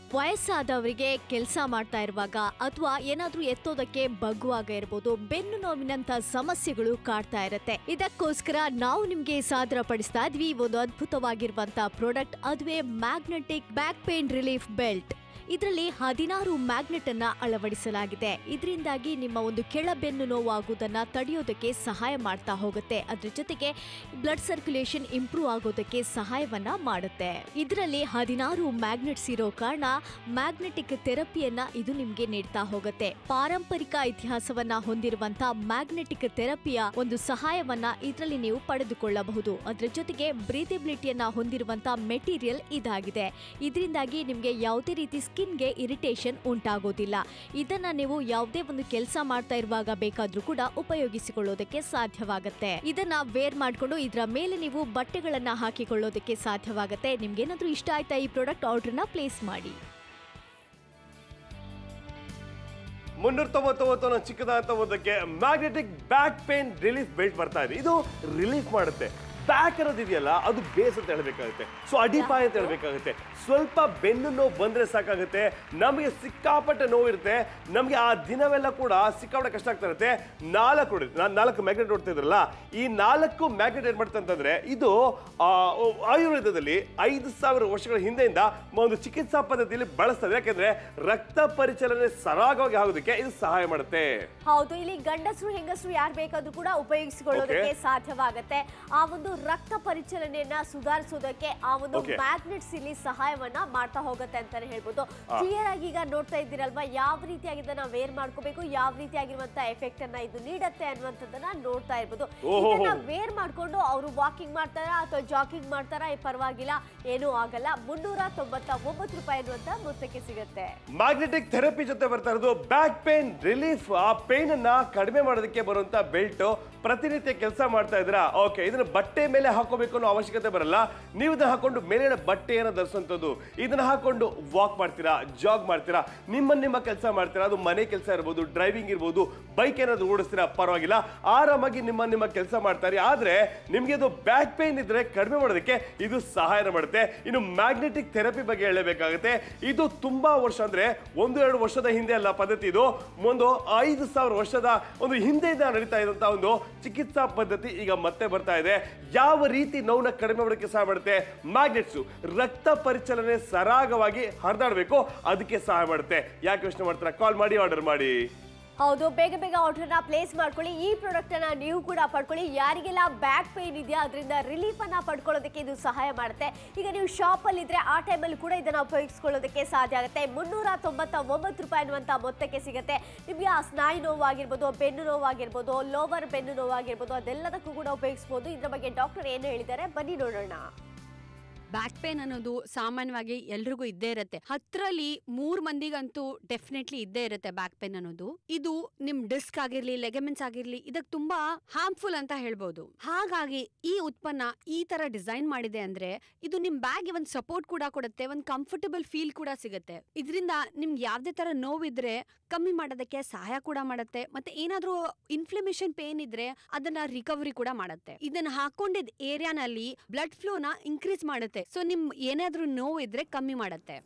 ವಯಸ್ಸಾದವರಿಗೆ ಕೆಲಸ ಮಾಡ್ತಾ ಇರುವಾಗ ಅಥವಾ ಏನಾದ್ರೂ ಎತ್ತೋದಕ್ಕೆ ಬಗ್ಗುವಾಗ ಇರಬಹುದು, ಬೆನ್ನು ನೋವಿನಂತ ಸಮಸ್ಯೆಗಳು ಕಾಡ್ತಾ ಇರುತ್ತೆ. ಇದಕ್ಕೋಸ್ಕರ ನಾವು ನಿಮ್ಗೆ ಸಾದರ ಪಡಿಸ್ತಾ ಇದ್ವಿ ಒಂದು ಅದ್ಭುತವಾಗಿರುವಂತ ಪ್ರಾಡಕ್ಟ್, ಅದುವೇ magnetic back pain relief belt. ಇದರಲ್ಲಿ 16 ಮ್ಯಾಗ್ನೆಟ್ ಅನ್ನ ಅಳವಡಿಸಲಾಗಿದೆ. ಇದರಿಂದಾಗಿ ನಿಮ್ಮ ಒಂದು ಕೆಳಬೆನ್ನು ನೋವಾಗುವುದನ್ನ ತಡೆಯೋದಕ್ಕೆ ಸಹಾಯ ಮಾಡ್ತಾ ಹೋಗುತ್ತೆ. ಅದ್ರ ಜೊತೆಗೆ ಬ್ಲಡ್ ಸರ್ಕ್ಯುಲೇಷನ್ ಇಂಪ್ರೂವ್ ಆಗೋದಕ್ಕೆ ಸಹಾಯವನ್ನ ಮಾಡುತ್ತೆ. ಇದರಲ್ಲಿ 16 ಮ್ಯಾಗ್ನೆಟ್ಸ್ ಇರೋ ಕಾರಣ ಮ್ಯಾಗ್ನೆಟಿಕ್ ಥೆರಪಿಯನ್ನ ಇದು ನಿಮ್ಗೆ ನೀಡ್ತಾ ಹೋಗುತ್ತೆ. ಪಾರಂಪರಿಕ ಇತಿಹಾಸವನ್ನ ಹೊಂದಿರುವಂತ ಮ್ಯಾಗ್ನೆಟಿಕ್ ಥೆರಪಿಯ ಒಂದು ಸಹಾಯವನ್ನ ಇದರಲ್ಲಿ ನೀವು ಪಡೆದುಕೊಳ್ಳಬಹುದು. ಅದ್ರ ಜೊತೆಗೆ ಬ್ರೀಥೆಬಿಲಿಟಿಯನ್ನ ಹೊಂದಿರುವಂತ ಮೆಟೀರಿಯಲ್ ಇದಾಗಿದೆ. ಇದರಿಂದಾಗಿ ನಿಮ್ಗೆ ಯಾವುದೇ ರೀತಿ ಸ್ಕಿನ್ಗೆ ಇರಿಟೇಷನ್ ಉಂಟಾಗೋದಿಲ್ಲ. ಇದನ್ನ ನೀವು ಯಾವುದೇ ಒಂದು ಕೆಲಸ ಮಾಡ್ತಾ ಇರುವಾಗ ಬೇಕಾದ್ರೂ ಕೂಡ ಉಪಯೋಗಿಸಿಕೊಳ್ಳೋದಕ್ಕೆ ಸಾಧ್ಯವಾಗುತ್ತೆ. ಇದನ್ನ ವೇರ್ ಮಾಡ್ಕೊಂಡು ಇದರ ಮೇಲೆ ನೀವು ಬಟ್ಟೆಗಳನ್ನ ಹಾಕಿಕೊಳ್ಳೋದಕ್ಕೆ ಸಾಧ್ಯವಾಗುತ್ತೆ. ನಿಮ್ಗೇನಾದ್ರೂ ಇಷ್ಟ ಆಯ್ತಾ ಈ ಪ್ರಾಡಕ್ಟ್, ಆರ್ಡರ್ನ ಪ್ಲೇಸ್ ಮಾಡಿ. 399 ಚಿಕ್ಕದಾದಂತ ಒಂದಕ್ಕೆ magnetic back pain relief belt ಬರ್ತಾ ಇದೆ. ಇದು ರಿಲೀಫ್ ಮಾಡುತ್ತೆ. ಬ್ಯಾಕ್ ಅನ್ನೋದು ಇದೆಯಲ್ಲ, ಅದು ಬೇಸ್ ಅಂತ ಹೇಳಬೇಕಾಗುತ್ತೆ. ಸೊ ಅಡಿಪಾಯ ಅಂತ ಹೇಳಬೇಕಾಗುತ್ತೆ. ಸ್ವಲ್ಪ ಬೆನ್ನು ನೋವು ಬಂದ್ರೆ ಸಾಕಾಗುತ್ತೆ. ನಮಗೆ ಸಿಕ್ಕಾಪಟ್ಟೆ ನೋವು ಇರುತ್ತೆ. ನಮಗೆ ಆ ದಿನವೆಲ್ಲ ಕೂಡ ಸಿಕ್ಕಾಪಟ್ಟೆ ಕಷ್ಟ ಆಗ್ತಾ ಇರುತ್ತೆ. 4 ಮ್ಯಾಗ್ನೆಟ್ ನೋಡ್ತಾ ಇದ್ರಲ್ಲ, ಈ 4 ಮ್ಯಾಗ್ನೆಟ್ ಏನ್ ಮಾಡ್ತಾ ಅಂತಂದ್ರೆ, ಇದು ಆಯುರ್ವೇದದಲ್ಲಿ 5000 ವರ್ಷಗಳ ಹಿಂದೆಯಿಂದ ಒಂದು ಚಿಕಿತ್ಸಾ ಪದ್ಧತಿಯಲ್ಲಿ ಬಳಸ್ತಾರೆ. ಯಾಕೆಂದ್ರೆ ರಕ್ತ ಪರಿಚಲನೆ ಸರಾಗವಾಗಿ ಆಗೋದಕ್ಕೆ ಇದು ಸಹಾಯ ಮಾಡುತ್ತೆ. ಹೌದು, ಇಲ್ಲಿ ಗಂಡಸರು ಹೆಂಗಸರು ಯಾರು ಬೇಕಾದ್ರೂ ಕೂಡ ಉಪಯೋಗಿಸಿಕೊಳ್ಳೋದಕ್ಕೆ ಸಾಧ್ಯವಾಗುತ್ತೆ. ಆ ಒಂದು ರಕ್ತ ಪರಿಚಲನೆಯನ್ನ ಸುಧಾರಿಸೋದಕ್ಕೆ ಆ ಒಂದು ಮ್ಯಾಗ್ನೆಟ್ಸ್ ಇಲ್ಲಿ ಸಹಾಯವನ್ನ ಮಾಡ್ತಾ ಹೋಗುತ್ತೆ ಅಂತಾನೆ ಹೇಳ್ಬೋದು. ಕ್ಲಿಯರ್ ಆಗಿ ಈಗ ನೋಡ್ತಾ ಇದ್ದೀರಲ್ವಾ, ಯಾವ ರೀತಿಯಾಗಿ ಇದನ್ನ ವೇರ್ ಮಾಡ್ಕೋಬೇಕು, ಯಾವ ರೀತಿಯಾಗಿರುವಂತ ಎಫೆಕ್ಟ್ ಅನ್ನ ಇದು ನೀಡುತ್ತೆ ಅನ್ನುವಂಥದ್ದನ್ನ ನೋಡ್ತಾ ಇರ್ಬೋದು. ಇದನ್ನ ವೇರ್ ಮಾಡ್ಕೊಂಡು ಅವರು ವಾಕಿಂಗ್ ಮಾಡ್ತಾರ ಅಥವಾ ಜಾಗಿಂಗ್ ಮಾಡ್ತಾರ, ಪರವಾಗಿಲ್ಲ, ಏನೂ ಆಗಲ್ಲ. 399 ರೂಪಾಯಿ ಅನ್ನುವಂತ ಮೊತ್ತಕ್ಕೆ ಸಿಗುತ್ತೆ. ಮ್ಯಾಗ್ನೆಟಿಕ್ ಥೆರಪಿ ಜೊತೆ ಬರ್ತಾ ಇರೋದು ಬ್ಯಾಕ್ ಪೇನ್ ರಿಲೀಫ್. ಆ ಪೇನ್ ಅನ್ನ ಕಡಿಮೆ ಮಾಡೋದಕ್ಕೆ ಬರುವಂತ ಬೆಲ್ಟ್. ಪ್ರತಿನಿತ್ಯ ಕೆಲಸ ಮಾಡ್ತಾ ಇದ್ರ, ಓಕೆ, ಇದನ್ನ ಬಟ್ಟೆ ಮೇಲೆ ಹಾಕೋಬೇಕು ಅನ್ನೋ ಅವಶ್ಯಕತೆ ಬರಲ್ಲ. ನೀವು ಇದನ್ನ ಹಾಕೊಂಡು ಮೇಲಿನ ಬಟ್ಟೆಯನ್ನು ಧರಿಸುವಂಥದ್ದು. ಇದನ್ನ ಹಾಕೊಂಡು ವಾಕ್ ಮಾಡ್ತೀರಾ, ಜಾಗ್ ಮಾಡ್ತೀರಾ, ನಿಮ್ಮ ಕೆಲಸ ಮಾಡ್ತೀರಾ, ಅದು ಮನೆ ಕೆಲಸ ಇರ್ಬೋದು, ಡ್ರೈವಿಂಗ್ ಇರ್ಬೋದು, ಬೈಕ್ ಏನಾದ್ರು ಓಡಿಸ್ತೀರಾ, ಪರವಾಗಿಲ್ಲ, ಆರಾಮಾಗಿ ನಿಮ್ಮ ಕೆಲಸ ಮಾಡ್ತಾರೆ. ಆದ್ರೆ ನಿಮ್ಗೆ ಇದು ಬ್ಯಾಕ್ ಪೇನ್ ಇದ್ರೆ ಕಡಿಮೆ ಮಾಡೋದಕ್ಕೆ ಇದು ಸಹಾಯ ಮಾಡುತ್ತೆ. ಇನ್ನು ಮ್ಯಾಗ್ನೆಟಿಕ್ ಥೆರಪಿ ಬಗ್ಗೆ ಹೇಳಬೇಕಾಗುತ್ತೆ. ಇದು ತುಂಬಾ ವರ್ಷ, ಅಂದ್ರೆ 1-2 ವರ್ಷದ ಹಿಂದೆ ಅಲ್ಲ ಪದ್ಧತಿ. ಇದು ಒಂದು 5000 ವರ್ಷದ ಒಂದು ಹಿಂದೆಯಿಂದ ನಡೀತಾ ಇದ್ದಂತ ಒಂದು ಚಿಕಿತ್ಸಾ ಪದ್ಧತಿ ಈಗ ಮತ್ತೆ ಬರ್ತಾ ಇದೆ. ಯಾವ ರೀತಿ ನೋವನ್ನ ಕಡಿಮೆ ಮಾಡೋದಕ್ಕೆ ಸಹಾಯ ಮಾಡುತ್ತೆ ಮ್ಯಾಗ್ನೆಟ್ಸ್. ರಕ್ತ ಪರಿಚಲನೆ ಸರಾಗವಾಗಿ ಹರಿದಾಡಬೇಕು, ಅದಕ್ಕೆ ಸಹಾಯ ಮಾಡುತ್ತೆ. ಯಾಕೆ ಯೋಚನೆ ಮಾಡ್ತೀರಾ? ಕಾಲ್ ಮಾಡಿ, ಆರ್ಡರ್ ಮಾಡಿ. ಹೌದು, ಬೇಗ ಆರ್ಡರ್ನ ಪ್ಲೇಸ್ ಮಾಡ್ಕೊಳ್ಳಿ. ಈ ಪ್ರಾಡಕ್ಟ್ ಅನ್ನ ನೀವು ಕೂಡ ಪಡ್ಕೊಳ್ಳಿ. ಯಾರಿಗೆಲ್ಲ ಬ್ಯಾಕ್ ಪೇನ್ ಇದೆಯಾ ಅದರಿಂದ ರಿಲೀಫ್ ಅನ್ನ ಪಡ್ಕೊಳ್ಳೋದಕ್ಕೆ ಇದು ಸಹಾಯ ಮಾಡುತ್ತೆ. ಈಗ ನೀವು ಶಾಪ್ ಅಲ್ಲಿ ಇದ್ರೆ ಆ ಟೈಮಲ್ಲಿ ಕೂಡ ಇದನ್ನ ಉಪಯೋಗಿಸ್ಕೊಳ್ಳೋದಕ್ಕೆ ಸಾಧ್ಯ ಆಗುತ್ತೆ. 399 ರೂಪಾಯಿ ಅನ್ನುವಂತ ಮೊತ್ತಕ್ಕೆ ಸಿಗುತ್ತೆ. ನಿಮಗೆ ಆ ಸ್ನಾಯು ನೋವಾಗಿರ್ಬೋದು, ಬೆನ್ನು ನೋವಾಗಿರ್ಬೋದು, ಲೋವರ್ ಬೆನ್ನು ನೋವಾಗಿರ್ಬೋದು, ಅದೆಲ್ಲದಕ್ಕೂ ಕೂಡ ಉಪಯೋಗಿಸಬಹುದು. ಇದ್ರ ಬಗ್ಗೆ ಡಾಕ್ಟರ್ ಏನು ಹೇಳಿದ್ದಾರೆ ಬನ್ನಿ ನೋಡೋಣ. ಬ್ಯಾಕ್ ಪೇನ್ ಅನ್ನೋದು ಸಾಮಾನ್ಯವಾಗಿ ಎಲ್ರಿಗೂ ಇದ್ದೇ ಇರುತ್ತೆ. 10ರಲ್ಲಿ 3 ಮಂದಿಗಂತೂ ಡೆಫಿನೆಟ್ಲಿ ಇದ್ದೇ ಇರುತ್ತೆ ಬ್ಯಾಕ್ ಪೇನ್ ಅನ್ನೋದು. ಇದು ನಿಮ್ ಡಿಸ್ಕ್ ಆಗಿರ್ಲಿ, ಲೆಗಮೆಂಟ್ಸ್ ಆಗಿರ್ಲಿ, ಇದಕ್ಕೆ ತುಂಬಾ ಹಾರ್ಮ್ಫುಲ್ ಅಂತ ಹೇಳ್ಬೋದು. ಹಾಗಾಗಿ ಈ ಉತ್ಪನ್ನ ಈ ತರ ಡಿಸೈನ್ ಮಾಡಿದೆ ಅಂದ್ರೆ ಇದು ನಿಮ್ ಬ್ಯಾಗ್ ಒಂದು ಸಪೋರ್ಟ್ ಕೂಡ ಕೊಡುತ್ತೆ, ಒಂದು ಕಂಫರ್ಟಬಲ್ ಫೀಲ್ ಕೂಡ ಸಿಗುತ್ತೆ. ಇದರಿಂದ ನಿಮ್ಗೆ ಯಾವ್ದೇ ತರ ನೋವಿದ್ರೆ ಕಮ್ಮಿ ಮಾಡೋದಕ್ಕೆ ಸಹಾಯ ಕೂಡ ಮಾಡುತ್ತೆ. ಮತ್ತೆ ಏನಾದ್ರೂ ಇನ್ಫ್ಲಮೇಷನ್ ಪೇನ್ ಇದ್ರೆ ಅದನ್ನ ರಿಕವರಿ ಕೂಡ ಮಾಡುತ್ತೆ. ಇದನ್ನ ಹಾಕೊಂಡಿದ್ ಏರಿಯಾನಲ್ಲಿ ಬ್ಲಡ್ ಫ್ಲೋನ ಇನ್ಕ್ರೀಸ್ ಮಾಡುತ್ತೆ. ಸೊ ನಿಮ್ ಏನಾದ್ರೂ ನೋವು ಇದ್ರೆ ಕಮ್ಮಿ ಮಾಡುತ್ತೆ.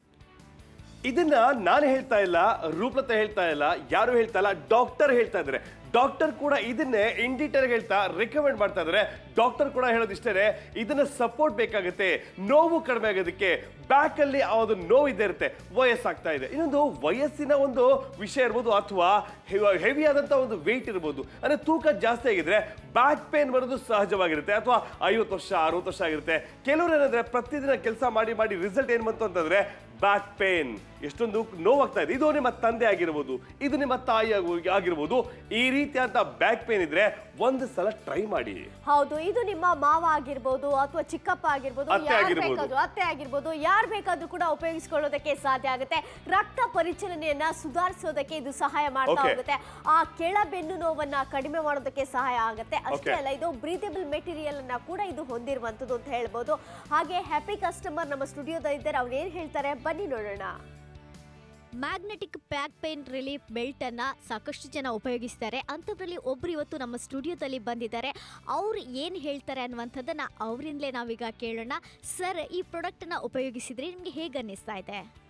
ಇದನ್ನ ನಾನು ಹೇಳ್ತಾ ಇಲ್ಲ, ರೂಪಲತಾ ಹೇಳ್ತಾ ಇಲ್ಲ, ಯಾರು ಹೇಳ್ತಾ ಇಲ್ಲ, ಡಾಕ್ಟರ್ ಹೇಳ್ತಾ ಇದ್ದಾರೆ. ಡಾಕ್ಟರ್ ಕೂಡ ಇದನ್ನೇ ಇನ್ ಡೀಟೇಲ್ ಹೇಳ್ತಾ ರೆಕಮೆಂಡ್ ಮಾಡ್ತಾ ಇದ್ದಾರೆ. ಡಾಕ್ಟರ್ ಕೂಡ ಹೇಳೋದಿಷ್ಟೇ, ಇದನ್ನ ಸಪೋರ್ಟ್ ಬೇಕಾಗುತ್ತೆ ನೋವು ಕಡಿಮೆ ಆಗೋದಕ್ಕೆ. ಬ್ಯಾಕ್ ಅಲ್ಲಿ ಒಂದು ನೋವು ಇದ್ದೇ ಇರುತ್ತೆ, ವಯಸ್ಸಾಗ್ತಾ ಇದೆ, ಇನ್ನೊಂದು ವಯಸ್ಸಿನ ಒಂದು ವಿಷಯ ಇರ್ಬೋದು, ಅಥವಾ ಹೆವಿ ಆದಂತ ಒಂದು ವೆಯ್ಟ್ ಇರ್ಬೋದು, ಅಂದ್ರೆ ತೂಕ ಜಾಸ್ತಿ ಆಗಿದ್ರೆ ಬ್ಯಾಕ್ ಪೇನ್ ಬರೋದು ಸಹಜವಾಗಿರುತ್ತೆ. ಅಥವಾ 50 ವರ್ಷ 60 ವರ್ಷ ಆಗಿರುತ್ತೆ. ಕೆಲವರು ಏನಂದ್ರೆ ಪ್ರತಿದಿನ ಕೆಲಸ ಮಾಡಿ ರಿಸಲ್ಟ್ ಏನ್ ಬಂತು ಅಂತಂದ್ರೆ ಬ್ಯಾಕ್ ಪೇನ್. ಎಷ್ಟೊಂದು ನೋವಾಗ್ತಾ ಇದೆ. ಇದು ನಿಮ್ಮ ತಂದೆ ಆಗಿರ್ಬೋದು, ಇದು ನಿಮ್ಮ ತಾಯಿ ಆಗಿರ್ಬೋದು. ಈ ರೀತಿಯಾದ ಬ್ಯಾಕ್ ಪೇನ್ ಇದ್ರೆ ಒಂದು ಸಲ ಟ್ರೈ ಮಾಡಿ. ಹೌದು, ಇದು ನಿಮ್ಮ ಮಾವ ಆಗಿರ್ಬೋದು ಅಥವಾ ಚಿಕ್ಕಪ್ಪ ಆಗಿರ್ಬೋದು, ಅತ್ತೆ ಆಗಿರ್ಬೋದು, ಯಾರು ಬೇಕಾದ್ರೂ ಕೂಡ ಉಪಯೋಗಿಸಿಕೊಳ್ಳೋದಕ್ಕೆ ಸಾಧ್ಯ ಆಗುತ್ತೆ. ರಕ್ತ ಪರಿಚಲನೆಯನ್ನ ಸುಧಾರಿಸೋದಕ್ಕೆ ಇದು ಸಹಾಯ ಮಾಡ್ತಾ ಹೋಗುತ್ತೆ. ಆ ಕೆಳ ಬೆನ್ನು ನೋವನ್ನ ಕಡಿಮೆ ಮಾಡೋದಕ್ಕೆ ಸಹಾಯ ಆಗುತ್ತೆ. ಅಷ್ಟೇ ಅಲ್ಲ, ಇದು ಬ್ರೀಥೇಬಲ್ ಮೆಟೀರಿಯಲ್ ಅನ್ನ ಕೂಡ ಇದು ಹೊಂದಿರುವಂತದ್ದು ಅಂತ ಹೇಳ್ಬೋದು. ಹಾಗೆ ಹ್ಯಾಪಿ ಕಸ್ಟಮರ್ ನಮ್ಮ ಸ್ಟುಡಿಯೋದ ಇದ್ದಾರೆ, ಅವ್ರು ಏನ್ ಹೇಳ್ತಾರೆ ಬನ್ನಿ ನೋಡೋಣ. Magnetic back pain relief belt ಅನ್ನ ಸಾಕಷ್ಟು ಜನ ಉಪಯೋಗಿಸ್ತಾರೆ. ಅಂಥದ್ರಲ್ಲಿ ಒಬ್ರು ಇವತ್ತು ನಮ್ಮ ಸ್ಟುಡಿಯೋದಲ್ಲಿ ಬಂದಿದ್ದಾರೆ. ಅವ್ರು ಏನು ಹೇಳ್ತಾರೆ ಅನ್ನುವಂಥದ್ದನ್ನ ಅವರಿಂದಲೇ ನಾವೀಗ ಕೇಳೋಣ. ಸರ್, ಈ ಪ್ರಾಡಕ್ಟ್ ಅನ್ನ ಉಪಯೋಗಿಸಿದ್ರೆ ನಿಮ್ಗೆ ಹೇಗೆ ಅನ್ನಿಸ್ತಾ ಇದೆ?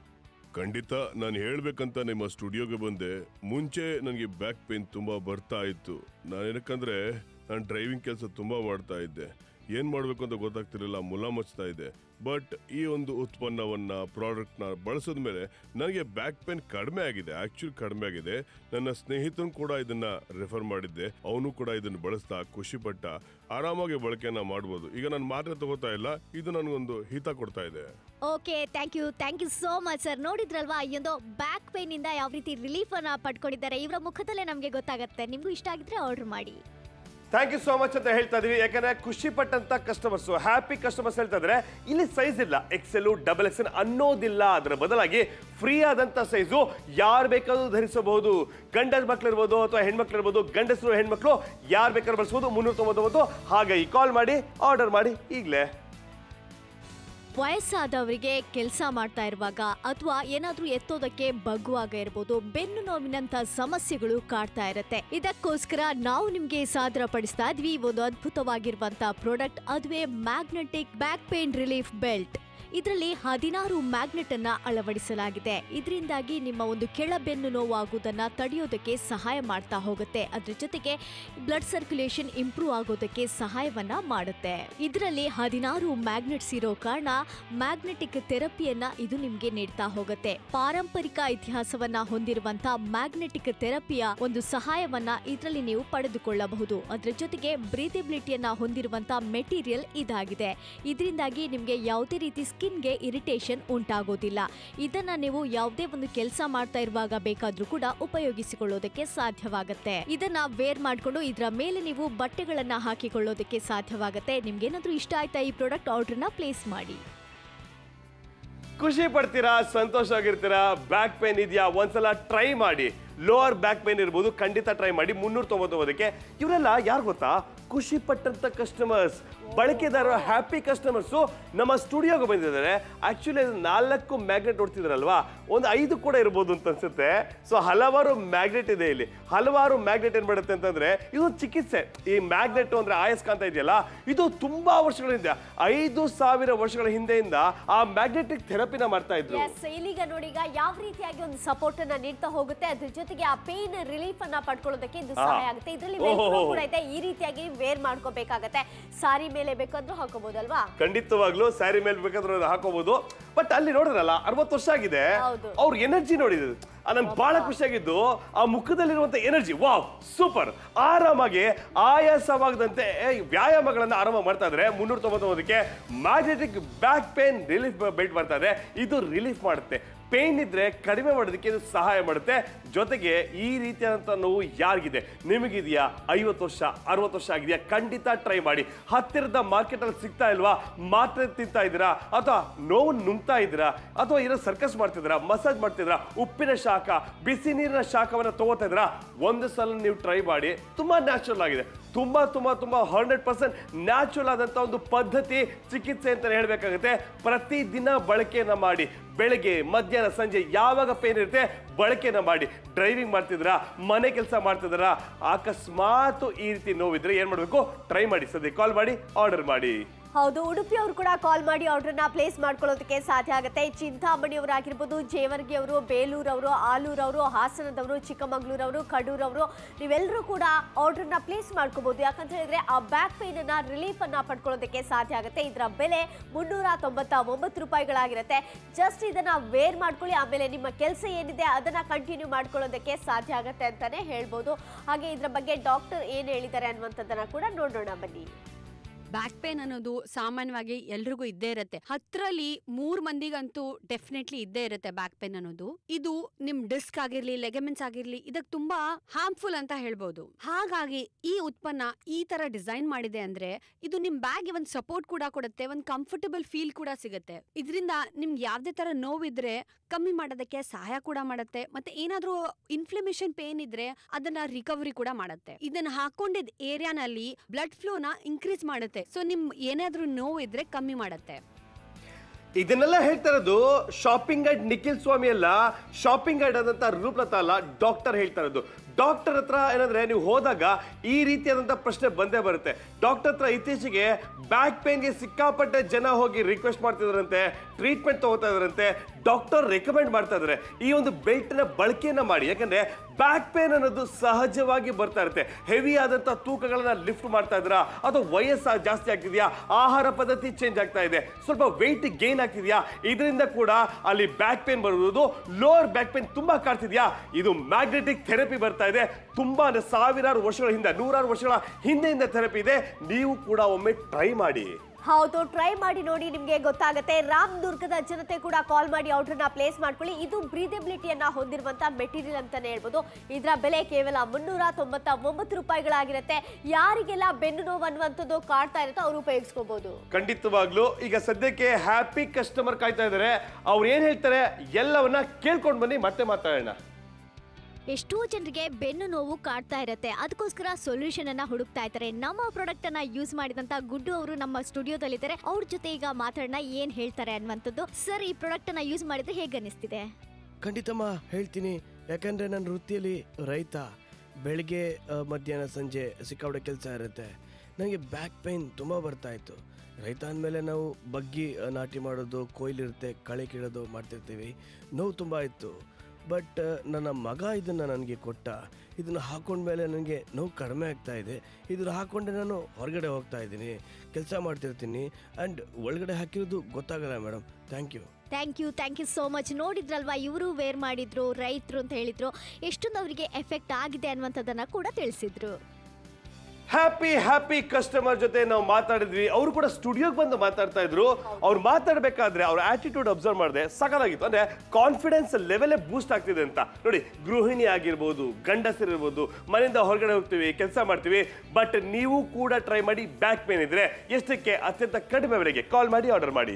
ಖಂಡಿತ ನಾನು ಹೇಳ್ಬೇಕಂತ ನಿಮ್ಮ ಸ್ಟುಡಿಯೋಗೆ ಬಂದೆ. ಮುಂಚೆ ನನಗೆ ಬ್ಯಾಕ್ ಪೇನ್ ತುಂಬಾ ಬರ್ತಾ ಇತ್ತು. ಯಾಕಂದ್ರೆ ನಾನು ಡ್ರೈವಿಂಗ್ ಕೆಲಸ ತುಂಬಾ ಮಾಡ್ತಾ ಇದ್ದೆ. ಏನ್ ಮಾಡ್ಬೇಕು ಅಂತ ಗೊತ್ತಾಗ್ತಿರ್ಲಿಲ್ಲ, ಮುಲ ಮಚ್ತಾ ಇದೆ. ಬಟ್ ಈ ಒಂದು ಉತ್ಪನ್ನವನ್ನ ಪ್ರಾಡಕ್ಟ್ನ ಬಳಸಿದ ಮೇಲೆ ನನಗೆ ಬ್ಯಾಕ್ ಪೇನ್ ಕಡಿಮೆ ಆಗಿದೆ. ಆಕ್ಚುಲಿ ಕಡಿಮೆ ಆಗಿದೆ. ನನ್ನ ಸ್ನೇಹಿತನು ಕೂಡ ಇದನ್ನ ರೆಫರ್ ಮಾಡಿದ್ದೆ. ಅವನು ಕೂಡ ಇದನ್ನ ಬಳಸ್ತಾ ಖುಷಿ ಪಟ್ಟ. ಆರಾಮಾಗಿ ಬಳಕೆಯನ್ನ ಮಾಡ್ಬೋದು. ಈಗ ನಾನು ಮಾತ್ರೆ ತಗೋತಾ ಇಲ್ಲ, ಇದು ನನಗೊಂದು ಹಿತ ಕೊಡ್ತಾ ಇದೆ. Okay, thank you so much sir. ನೋಡಿದ್ರಲ್ವಾ ಈ ಒಂದು ಬ್ಯಾಕ್ ಪೇನ್ ಇಂದ ಯಾವ ರೀತಿ ರಿಲೀಫ್ ಅನ್ನ ಪಡ್ಕೊಂಡಿದ್ದಾರೆ, ಇವರ ಮುಖದಲ್ಲೇ ನಮ್ಗೆ ಗೊತ್ತಾಗುತ್ತೆ. ನಿಮ್ಗೂ ಇಷ್ಟ ಆಗಿದ್ರೆ ಆರ್ಡರ್ ಮಾಡಿ. ಥ್ಯಾಂಕ್ ಯು ಸೋ ಮಚ್ ಅಂತ ಹೇಳ್ತಾ ಇದೀವಿ. ಯಾಕಂದ್ರೆ ಖುಷಿ ಪಟ್ಟಂತ ಕಸ್ಟಮರ್ಸ್, ಹ್ಯಾಪಿ ಕಸ್ಟಮರ್ಸ್ ಹೇಳ್ತಾ ಇದ್ರೆ ಇಲ್ಲಿ ಸೈಜ್ ಇಲ್ಲ, XL XXL ಅನ್ನೋದಿಲ್ಲ. ಅದರ ಬದಲಾಗಿ ಫ್ರೀ ಆದಂತ ಸೈಜು ಯಾರು ಬೇಕಾದ್ರೂ ಧರಿಸಬಹುದು. ಗಂಡ ಮಕ್ಳು ಇರ್ಬೋದು ಅಥವಾ ಹೆಣ್ಮಕ್ಳು ಇರ್ಬೋದು, ಗಂಡಸರು ಹೆಣ್ಮಕ್ಳು ಯಾರು ಬೇಕಾದ್ರೂ ಬಳಸಬಹುದು. 399. ಹಾಗಾಗಿ ಕಾಲ್ ಮಾಡಿ, ಆರ್ಡರ್ ಮಾಡಿ ಈಗಲೇ. ವಯಸ್ಸಾದವರಿಗೆ ಕೆಲಸ ಮಾಡ್ತಾ ಇರುವಾಗ ಅಥವಾ ಏನಾದ್ರೂ ಎತ್ತೋದಕ್ಕೆ ಬಗ್ಗುವಾಗ ಇರ್ಬೋದು, ಬೆನ್ನು ನೋವಿನಂತ ಸಮಸ್ಯೆಗಳು ಕಾಡ್ತಾ ಇರುತ್ತೆ. ಇದಕ್ಕೋಸ್ಕರ ನಾವು ನಿಮ್ಗೆ ಸಾದರ ಪಡಿಸ್ತಾ ಇದ್ವಿ ಒಂದು ಅದ್ಭುತವಾಗಿರುವಂತ ಪ್ರಾಡಕ್ಟ್. ಅದುವೇ magnetic back pain relief belt. ಇದರಲ್ಲಿ 16 ಮ್ಯಾಗ್ನೆಟ್ ಅನ್ನ ಅಳವಡಿಸಲಾಗಿದೆ. ಇದರಿಂದಾಗಿ ನಿಮ್ಮ ಒಂದು ಕೆಳಬೆನ್ನು ನೋವು ಆಗುವುದನ್ನ ತಡೆಯೋದಕ್ಕೆ ಸಹಾಯ ಮಾಡ್ತಾ ಹೋಗುತ್ತೆ. ಅದ್ರ ಜೊತೆಗೆ ಬ್ಲಡ್ ಸರ್ಕ್ಯುಲೇಷನ್ ಇಂಪ್ರೂವ್ ಆಗೋದಕ್ಕೆ ಸಹಾಯವನ್ನ ಮಾಡುತ್ತೆ. ಇದರಲ್ಲಿ 16 ಮ್ಯಾಗ್ನೆಟ್ಸ್ ಇರೋ ಕಾರಣ ಮ್ಯಾಗ್ನೆಟಿಕ್ ಥೆರಪಿಯನ್ನ ಇದು ನಿಮ್ಗೆ ನೀಡ್ತಾ ಹೋಗುತ್ತೆ. ಪಾರಂಪರಿಕ ಇತಿಹಾಸವನ್ನ ಹೊಂದಿರುವಂತ ಮ್ಯಾಗ್ನೆಟಿಕ್ ಥೆರಪಿಯ ಒಂದು ಸಹಾಯವನ್ನ ಇದರಲ್ಲಿ ನೀವು ಪಡೆದುಕೊಳ್ಳಬಹುದು. ಅದ್ರ ಜೊತೆಗೆ ಬ್ರೀಥೆಬಿಲಿಟಿಯನ್ನ ಹೊಂದಿರುವಂತ ಮೆಟೀರಿಯಲ್ ಇದಾಗಿದೆ. ಇದರಿಂದಾಗಿ ನಿಮ್ಗೆ ಯಾವುದೇ ರೀತಿ ಸ್ಕಿನ್ಗೆ ಇರಿಟೇಷನ್ ಉಂಟಾಗೋದಿಲ್ಲ. ಇದನ್ನ ನೀವು ಯಾವುದೇ ಒಂದು ಕೆಲಸ ಮಾಡ್ತಾ ಇರುವಾಗ ಬೇಕಾದ್ರೂ ಕೂಡ ಉಪಯೋಗಿಸಿಕೊಳ್ಳೋದಕ್ಕೆ ಸಾಧ್ಯವಾಗುತ್ತೆ. ಇದನ್ನ ವೇರ್ ಮಾಡ್ಕೊಂಡು ಇದರ ಮೇಲೆ ನೀವು ಬಟ್ಟೆಗಳನ್ನ ಹಾಕಿಕೊಳ್ಳೋದಕ್ಕೆ ಸಾಧ್ಯವಾಗುತ್ತೆ. ನಿಮ್ಗೇನಾದ್ರೂ ಇಷ್ಟ ಆಯ್ತಾ ಈ ಪ್ರಾಡಕ್ಟ್, ಆರ್ಡರ್ನ ಪ್ಲೇಸ್ ಮಾಡಿ. ಖುಷಿ ಪಡ್ತೀರಾ, ಸಂತೋಷ ಆಗಿರ್ತೀರಾ. ಬ್ಯಾಕ್ ಪೇನ್ ಇದೆಯಾ, ಒಂದ್ಸಲ ಟ್ರೈ ಮಾಡಿ. ಲೋವರ್ ಬ್ಯಾಕ್ ಪೇನ್ ಇರ್ಬೋದು, ಖಂಡಿತ ಟ್ರೈ ಮಾಡಿ. 399. ಇವರೆಲ್ಲ ಯಾರು ಗೊತ್ತಾ? ಖುಷಿ ಪಟ್ಟಂತ ಕಸ್ಟಮರ್ಸ್, ಬಳಕೆದಾರರು, ಹ್ಯಾಪಿ ಕಸ್ಟಮರ್ಸು ನಮ್ಮ ಸ್ಟುಡಿಯೋಗೆ ಬಂದಿದ್ದಾರೆ. ಆಕ್ಚುಲಿ 4 ಮ್ಯಾಗ್ನೆಟ್ ನೋಡ್ತಿದ್ರಲ್ವಾ, ಒಂದು 5 ಕೂಡ ಇರ್ಬೋದು ಅಂತ ಅನ್ಸುತ್ತೆ. ಸೊ ಹಲವಾರು ಮ್ಯಾಗ್ನೆಟ್ ಇದೆ ಇಲ್ಲಿ. ಹಲವಾರು ಮ್ಯಾಗ್ನೆಟ್ ಏನ್ ಮಾಡುತ್ತೆ ಅಂತಂದ್ರೆ ಇದು ಚಿಕಿತ್ಸೆ. ಈ ಮ್ಯಾಗ್ನೆಟ್ ಅಂದ್ರೆ ಆಯಸ್ಕಾಂತ ಇದೆಯಲ್ಲ, ಇದು ತುಂಬಾ ವರ್ಷಗಳ ಹಿಂದೆ, 5000 ವರ್ಷಗಳ ಹಿಂದೆಯಿಂದ ಆ ಮ್ಯಾಗ್ನೆಟಿಕ್ ಥೆರಪಿನ ಮಾಡ್ತಾ ಇದ್ರು. ಇಲ್ಲಿಗ ನೋಡಿ, ಈಗ ಯಾವ ರೀತಿಯಾಗಿ ಒಂದು ಸಪೋರ್ಟ್ ಅನ್ನ ನೀಡ್ತಾ ಹೋಗುತ್ತೆ. ಅದ್ರ ಜೊತೆಗೆ ಆ ಪೇನ್ ರಿಲೀಫ್ ಅನ್ನ ಪಡ್ಕೊಳ್ಳೋದಕ್ಕೆ ಇದು ಸಹಾಯ ಆಗುತ್ತೆ. ಇದರಲ್ಲಿ ಕೂಡ ಇದೆ, ಈ ರೀತಿಯಾಗಿ ವೇರ್ ಮಾಡ್ಕೋಬೇಕಾಗತ್ತೆ. ಸಾರಿ ಮೇಲೆ ಬೇಕಾದ್ರೂ ಹಾಕೋಬಹುದಲ್ವಾ? ಖಂಡಿತವಾಗ್ಲೂ ಸ್ಯಾರಿ ಮೇಲೆ ಬೇಕಾದ್ರೂ ಹಾಕೋಬಹುದು. ಬಟ್ ಅಲ್ಲಿ ನೋಡಿದ್ರಲ್ಲ, 60 ವರ್ಷ ಆಗಿದೆ, ಅವ್ರ ಎನರ್ಜಿ ನೋಡಿದ್ರು. ನನ್ಗೆ ಬಹಳ ಖುಷಿಯಾಗಿದ್ದು ಆ ಮುಖದಲ್ಲಿರುವಂತ ಎನರ್ಜಿ. Wow, super. ಆರಾಮಾಗಿ ಆಯಾಸವಾಗದಂತೆ ವ್ಯಾಯಾಮಗಳನ್ನ ಆರಾಮ ಮಾಡ್ತಾ ಇದ್ರೆ 399ಕ್ಕೆ magnetic back pain relief belt ಬರ್ತಾ ಇದೆ. ಇದು ರಿಲೀಫ್ ಮಾಡುತ್ತೆ. ಪೇನ್ ಇದ್ರೆ ಕಡಿಮೆ ಮಾಡೋದಕ್ಕೆ ಇದು ಸಹಾಯ ಮಾಡುತ್ತೆ. ಜೊತೆಗೆ ಈ ರೀತಿಯಾದಂಥ ನೋವು ಯಾರಿಗಿದೆ, ನಿಮಗಿದೆಯಾ, 50 ವರ್ಷ 60 ವರ್ಷ ಆಗಿದೆಯಾ, ಖಂಡಿತ ಟ್ರೈ ಮಾಡಿ. ಹತ್ತಿರದ ಮಾರ್ಕೆಟ್ ಅಲ್ಲಿ ಸಿಗ್ತಾ ಇಲ್ವಾ, ಮಾತ್ರೆ ತಿಂತಾ ಇದ್ದೀರಾ ಅಥವಾ ನೋವು ನುಂಗ್ತಾ ಇದ್ದೀರಾ ಅಥವಾ ಏನೋ ಸರ್ಕಸ್ ಮಾಡ್ತಿದ್ದೀರಾ, ಮಸಾಜ್ ಮಾಡ್ತಿದ್ದೀರಾ, ಉಪ್ಪಿನ ಶಾಖ, ಬಿಸಿ ನೀರಿನ ಶಾಖವನ್ನ ತಗೋತಾ ಇದ್ದೀರಾ, ಒಂದು ಸಲ ನೀವು ಟ್ರೈ ಮಾಡಿ. ತುಂಬಾ ನ್ಯಾಚುರಲ್ ಆಗಿದೆ. ತುಂಬಾ 100% ನ್ಯಾಚುರಲ್ ಆದಂತ ಒಂದು ಪದ್ಧತಿ, ಚಿಕಿತ್ಸೆ ಅಂತ ಹೇಳ್ಬೇಕಾಗುತ್ತೆ. ಪ್ರತಿದಿನ ಬಳಕೆಯನ್ನ ಮಾಡಿ. ಬೆಳಗ್ಗೆ, ಮಧ್ಯಾಹ್ನ, ಸಂಜೆ ಯಾವಾಗ ಪೇನ್ ಇರುತ್ತೆ ಬಳಕೆನ ಮಾಡಿ. ಡ್ರೈವಿಂಗ್ ಮಾಡ್ತಿದ್ರಾ, ಮನೆ ಕೆಲಸ ಮಾಡ್ತಿದ್ರಾ, ಅಕಸ್ಮಾತ್ ಈ ರೀತಿ ನೋವಿದ್ರೆ ಏನ್ ಮಾಡ್ಬೇಕು, ಟ್ರೈ ಮಾಡಿ. ಸದ್ಯ ಕಾಲ್ ಮಾಡಿ, ಆರ್ಡರ್ ಮಾಡಿ. ಹೌದು, ಉಡುಪಿ ಅವರು ಕೂಡ ಕಾಲ್ ಮಾಡಿ ಆರ್ಡರ್ನ ಪ್ಲೇಸ್ ಮಾಡ್ಕೊಳ್ಳೋದಕ್ಕೆ ಸಾಧ್ಯ ಆಗುತ್ತೆ. ಚಿಂತಾಮಣಿ ಅವರಾಗಿರ್ಬೋದು, ಜೇವರ್ಗಿ ಅವರು, ಬೇಲೂರವರು, ಆಲೂರವರು, ಹಾಸನದವರು, ಚಿಕ್ಕಮಗಳೂರವರು, ಕಡೂರವರು, ನೀವೆಲ್ಲರೂ ಕೂಡ ಆರ್ಡರ್ನ ಪ್ಲೇಸ್ ಮಾಡ್ಕೋಬಹುದು. ಯಾಕಂತ ಹೇಳಿದ್ರೆ ಆ ಬ್ಯಾಕ್ ಪೇನ್ ಅನ್ನ ರಿಲೀಫ್ ಅನ್ನ ಪಡ್ಕೊಳ್ಳೋದಕ್ಕೆ ಸಾಧ್ಯ ಆಗುತ್ತೆ. ಇದರ ಬೆಲೆ 399 ರೂಪಾಯಿಗಳಾಗಿರುತ್ತೆ. ಜಸ್ಟ್ ಇದನ್ನ ವೇರ್ ಮಾಡ್ಕೊಳ್ಳಿ, ಆಮೇಲೆ ನಿಮ್ಮ ಕೆಲಸ ಏನಿದೆ ಅದನ್ನ ಕಂಟಿನ್ಯೂ ಮಾಡ್ಕೊಳ್ಳೋದಕ್ಕೆ ಸಾಧ್ಯ ಆಗುತ್ತೆ ಅಂತಾನೆ ಹೇಳ್ಬೋದು. ಹಾಗೆ ಇದ್ರ ಬಗ್ಗೆ ಡಾಕ್ಟರ್ ಏನ್ ಹೇಳಿದ್ದಾರೆ ಅನ್ನುವಂಥದ್ದನ್ನ ಕೂಡ ನೋಡೋಣ ಬನ್ನಿ. ಬ್ಯಾಕ್ ಪೇನ್ ಅನ್ನೋದು ಸಾಮಾನ್ಯವಾಗಿ ಎಲ್ರಿಗೂ ಇದ್ದೇ ಇರುತ್ತೆ. 10ರಲ್ಲಿ 3 ಮಂದಿಗಂತೂ ಡೆಫಿನೆಟ್ಲಿ ಇದ್ದೇ ಇರುತ್ತೆ ಬ್ಯಾಕ್ ಪೇನ್ ಅನ್ನೋದು. ಇದು ನಿಮ್ ಡಿಸ್ಕ್ ಆಗಿರ್ಲಿ, ಲೆಗಮೆಂಟ್ಸ್ ಆಗಿರ್ಲಿ, ಇದಕ್ಕೆ ತುಂಬಾ ಹಾರ್ಮ್ಫುಲ್ ಅಂತ ಹೇಳ್ಬೋದು. ಹಾಗಾಗಿ ಈ ಉತ್ಪನ್ನ ಈ ತರ ಡಿಸೈನ್ ಮಾಡಿದೆ ಅಂದ್ರೆ ಇದು ನಿಮ್ ಬ್ಯಾಗ್ ಒಂದು ಸಪೋರ್ಟ್ ಕೂಡ ಕೊಡುತ್ತೆ, ಒಂದು ಕಂಫರ್ಟಬಲ್ ಫೀಲ್ ಕೂಡ ಸಿಗುತ್ತೆ. ಇದರಿಂದ ನಿಮ್ಗೆ ಯಾವ್ದೇ ತರ ನೋವಿದ್ರೆ ಕಮ್ಮಿ ಮಾಡೋದಕ್ಕೆ ಸಹಾಯ ಕೂಡ ಮಾಡುತ್ತೆ. ಮತ್ತೆ ಏನಾದ್ರೂ ಇನ್ಫ್ಲಮೇಷನ್ ಪೇನ್ ಇದ್ರೆ ಅದನ್ನ ರಿಕವರಿ ಕೂಡ ಮಾಡುತ್ತೆ. ಇದನ್ನ ಹಾಕೊಂಡಿದ್ ಏರಿಯಾನಲ್ಲಿ ಬ್ಲಡ್ ಫ್ಲೋನ ಇನ್ಕ್ರೀಸ್ ಮಾಡುತ್ತೆ. ಸೊ ನಿಮ್ ಏನಾದ್ರೂ ನೋವು ಇದ್ರೆ ಕಮ್ಮಿ ಮಾಡುತ್ತೆ. ಇದನ್ನೆಲ್ಲ ಹೇಳ್ತಾ ಇರೋದು ಶಾಪಿಂಗ್ ಗೈಡ್ ನಿಖಿಲ್ ಸ್ವಾಮಿ ಅಲ್ಲ, ಶಾಪಿಂಗ್ ಗೈಡ್ ಆದಂತ ರೂಪಲತಾ ಅಲ್ಲ, ಡಾಕ್ಟರ್ ಹೇಳ್ತಾ ಇರೋದು. ಡಾಕ್ಟರ್ ಹತ್ರ ಏನಂದ್ರೆ ನೀವು ಹೋದಾಗ ಈ ರೀತಿಯಾದಂಥ ಪ್ರಶ್ನೆ ಬಂದೇ ಬರುತ್ತೆ. ಡಾಕ್ಟರ್ ಹತ್ರ ಇತ್ತೀಚೆಗೆ ಬ್ಯಾಕ್ ಪೇನ್ಗೆ ಸಿಕ್ಕಾಪಟ್ಟೆ ಜನ ಹೋಗಿ ರಿಕ್ವೆಸ್ಟ್ ಮಾಡ್ತಿದಾರಂತೆ, ಟ್ರೀಟ್ಮೆಂಟ್ ತಗೋತಾ ಇದಾರಂತೆ, ಡಾಕ್ಟರ್ ರೆಕಮೆಂಡ್ ಮಾಡ್ತಾ ಇದ್ದಾರೆ ಈ ಒಂದು ಬೆಲ್ಟ್ನ ಬಳಕೆಯನ್ನ ಮಾಡಿ. ಯಾಕಂದ್ರೆ ಬ್ಯಾಕ್ ಪೇನ್ ಅನ್ನೋದು ಸಹಜವಾಗಿ ಬರ್ತಾ ಇರುತ್ತೆ. ಹೆವಿ ಆದಂಥ ತೂಕಗಳನ್ನ ಲಿಫ್ಟ್ ಮಾಡ್ತಾ ಇದ್ದೀರಾ, ಅಥವಾ ವಯಸ್ಸು ಜಾಸ್ತಿ ಆಗ್ತಿದೆಯಾ, ಆಹಾರ ಪದ್ಧತಿ ಚೇಂಜ್ ಆಗ್ತಾ ಇದೆ, ಸ್ವಲ್ಪ ವೆಯ್ಟ್ ಗೇನ್ ಆಗ್ತಿದೆಯಾ, ಇದರಿಂದ ಕೂಡ ಅಲ್ಲಿ ಬ್ಯಾಕ್ ಪೇನ್ ಬರುವುದು. ಲೋವರ್ ಬ್ಯಾಕ್ ಪೇನ್ ತುಂಬಾ ಕಾಡ್ತಿದ್ಯಾ, ಇದು ಮ್ಯಾಗ್ನೆಟಿಕ್ ಥೆರಪಿ ಬರ್ತಾ ಇದೆ. ತುಂಬಾ ಸಾವಿರಾರು ವರ್ಷಗಳ ಹಿಂದೆ, ನೂರಾರು ವರ್ಷಗಳ ಹಿಂದೆಯಿಂದ ಥೆರಪಿ ಇದೆ. ನೀವು ಕೂಡ ಒಮ್ಮೆ ಟ್ರೈ ಮಾಡಿ. ಹೌದು, ಟ್ರೈ ಮಾಡಿ ನೋಡಿ, ನಿಮಗೆ ಗೊತ್ತಾಗುತ್ತೆ. ರಾಮದುರ್ಗದ ಜನತೆ ಕೂಡ ಕಾಲ್ ಮಾಡಿ ಆರ್ಡರ್ನ ಪ್ಲೇಸ್ ಮಾಡ್ಕೊಳ್ಳಿ. ಇದು ಬ್ರೀದೆಬಿಲಿಟಿಯನ್ನ ಹೊಂದಿರುವಂತ ಮೆಟೀರಿಯಲ್ ಅಂತಾನೆ ಹೇಳ್ಬೋದು. ಇದರ ಬೆಲೆ ಕೇವಲ 399 ರೂಪಾಯಿಗಳಾಗಿರುತ್ತೆ. ಯಾರಿಗೆಲ್ಲ ಬೆನ್ನು ನೋವು ಅನ್ನುವಂಥದ್ದು ಕಾಡ್ತಾ ಇರುತ್ತೋ ಅವರು ಉಪಯೋಗಿಸ್ಕೋಬಹುದು. ಖಂಡಿತವಾಗ್ಲೂ ಈಗ ಸದ್ಯಕ್ಕೆ ಹ್ಯಾಪಿ ಕಸ್ಟಮರ್ ಕಾಯ್ತಾ ಇದ್ದಾರೆ. ಅವ್ರು ಏನ್ ಹೇಳ್ತಾರೆ ಎಲ್ಲವನ್ನ ಕೇಳ್ಕೊಂಡು ಬನ್ನಿ, ಮತ್ತೆ ಮಾತಾಡೋಣ. ಎಷ್ಟೋ ಜನರಿಗೆ ಬೆನ್ನು ನೋವು ಕಾಡ್ತಾ ಇರುತ್ತೆ, ಅದಕ್ಕೋಸ್ಕರ ಸೊಲ್ಯೂಷನ್ ಅನ್ನ ಹುಡುಕ್ತಾ ಇದ್ದಾರೆ. ನಮ್ಮ ಪ್ರಾಡಕ್ಟ್ ಅನ್ನ ಯೂಸ್ ಮಾಡಿದಂತ ಗುಡ್ಡು ಅವರು ನಮ್ಮ ಸ್ಟುಡಿಯೋದಲ್ಲಿದ್ದಾರೆ. ಅವ್ರ ಜೊತೆ ಈಗ ಮಾತಾಡೋಣ, ಏನ್ ಹೇಳ್ತಾರೆ ಅನ್ನುವಂಥದ್ದು. ಸರ್, ಈ ಪ್ರಾಡಕ್ಟ್ ಅನ್ನ ಯೂಸ್ ಮಾಡಿದ್ರೆ ಹೇಗೆ ಅನಿಸ್ತಿದೆ? ಖಂಡಿತಮ್ಮ ಹೇಳ್ತೀನಿ, ಯಾಕಂದ್ರೆ ನನ್ನ ವೃತ್ತಿಯಲ್ಲಿ ರೈತ. ಬೆಳಿಗ್ಗೆ ಮಧ್ಯಾಹ್ನ ಸಂಜೆ ಸಿಕ್ಕಾಪಟ್ಟೆ ಕೆಲಸ ಇರುತ್ತೆ. ನನಗೆ ಬ್ಯಾಕ್ ಪೈನ್ ತುಂಬ ಬರ್ತಾ ಇತ್ತು. ರೈತ ಅಂದಮೇಲೆ ನಾವು ಬಗ್ಗಿ ನಾಟಿ ಮಾಡೋದು, ಕೊಯ್ಲಿರುತ್ತೆ, ಕಳೆ ಕೀಳೋದು ಮಾಡ್ತಿರ್ತೀವಿ. ನೋವು ತುಂಬ ಇತ್ತು. ಬಟ್ ನನ್ನ ಮಗ ಇದನ್ನು ನನಗೆ ಕೊಟ್ಟ. ಇದನ್ನು ಹಾಕೊಂಡ್ಮೇಲೆ ನನಗೆ ನೋವು ಕಡಿಮೆ ಆಗ್ತಾ ಇದೆ. ಇದನ್ನು ಹಾಕ್ಕೊಂಡೆ ನಾನು ಹೊರಗಡೆ ಹೋಗ್ತಾ ಇದ್ದೀನಿ, ಕೆಲಸ ಮಾಡ್ತಿರ್ತೀನಿ, ಆ್ಯಂಡ್ ಒಳಗಡೆ ಹಾಕಿರೋದು ಗೊತ್ತಾಗಲ್ಲ madam. Thank you so much. ನೋಡಿದ್ರಲ್ವಾ, ಇವರು ವೇರ್ ಮಾಡಿದ್ರು, ರೈತರು ಅಂತ ಹೇಳಿದ್ರು, ಎಷ್ಟೊಂದು ಅವರಿಗೆ ಎಫೆಕ್ಟ್ ಆಗಿದೆ ಅನ್ನುವಂಥದ್ದನ್ನ ಕೂಡ ತಿಳಿಸಿದ್ರು. ಹ್ಯಾಪಿ ಕಸ್ಟಮರ್ ಜೊತೆ ನಾವು ಮಾತಾಡಿದ್ವಿ. ಅವರು ಕೂಡ ಸ್ಟುಡಿಯೋಗೆ ಬಂದು ಮಾತಾಡ್ತಾ ಇದ್ರು. ಅವ್ರು ಮಾತಾಡ್ಬೇಕಾದ್ರೆ ಅವ್ರ ಆಟಿಟ್ಯೂಡ್ ಅಬ್ಸರ್ವ್ ಮಾಡಿದೆ, ಸಾಕಾಗಿತ್ತು. ಅಂದ್ರೆ ಕಾನ್ಫಿಡೆನ್ಸ್ ಲೆವೆಲೇ ಬೂಸ್ಟ್ ಆಗ್ತಿದೆ ಅಂತ ನೋಡಿ. ಗೃಹಿಣಿ ಆಗಿರ್ಬೋದು, ಗಂಡಸರಿರ್ಬೋದು, ಮನೆಯಿಂದ ಹೊರಗಡೆ ಹೋಗ್ತೀವಿ, ಕೆಲಸ ಮಾಡ್ತೀವಿ, ಬಟ್ ನೀವು ಕೂಡ ಟ್ರೈ ಮಾಡಿ. ಬ್ಯಾಕ್ ಪೇನ್ ಇದ್ರೆ ಎಷ್ಟಕ್ಕೆ? ಅತ್ಯಂತ ಕಡಿಮೆ ಬೆಲೆಗೆ ಕಾಲ್ ಮಾಡಿ ಆರ್ಡರ್ ಮಾಡಿ.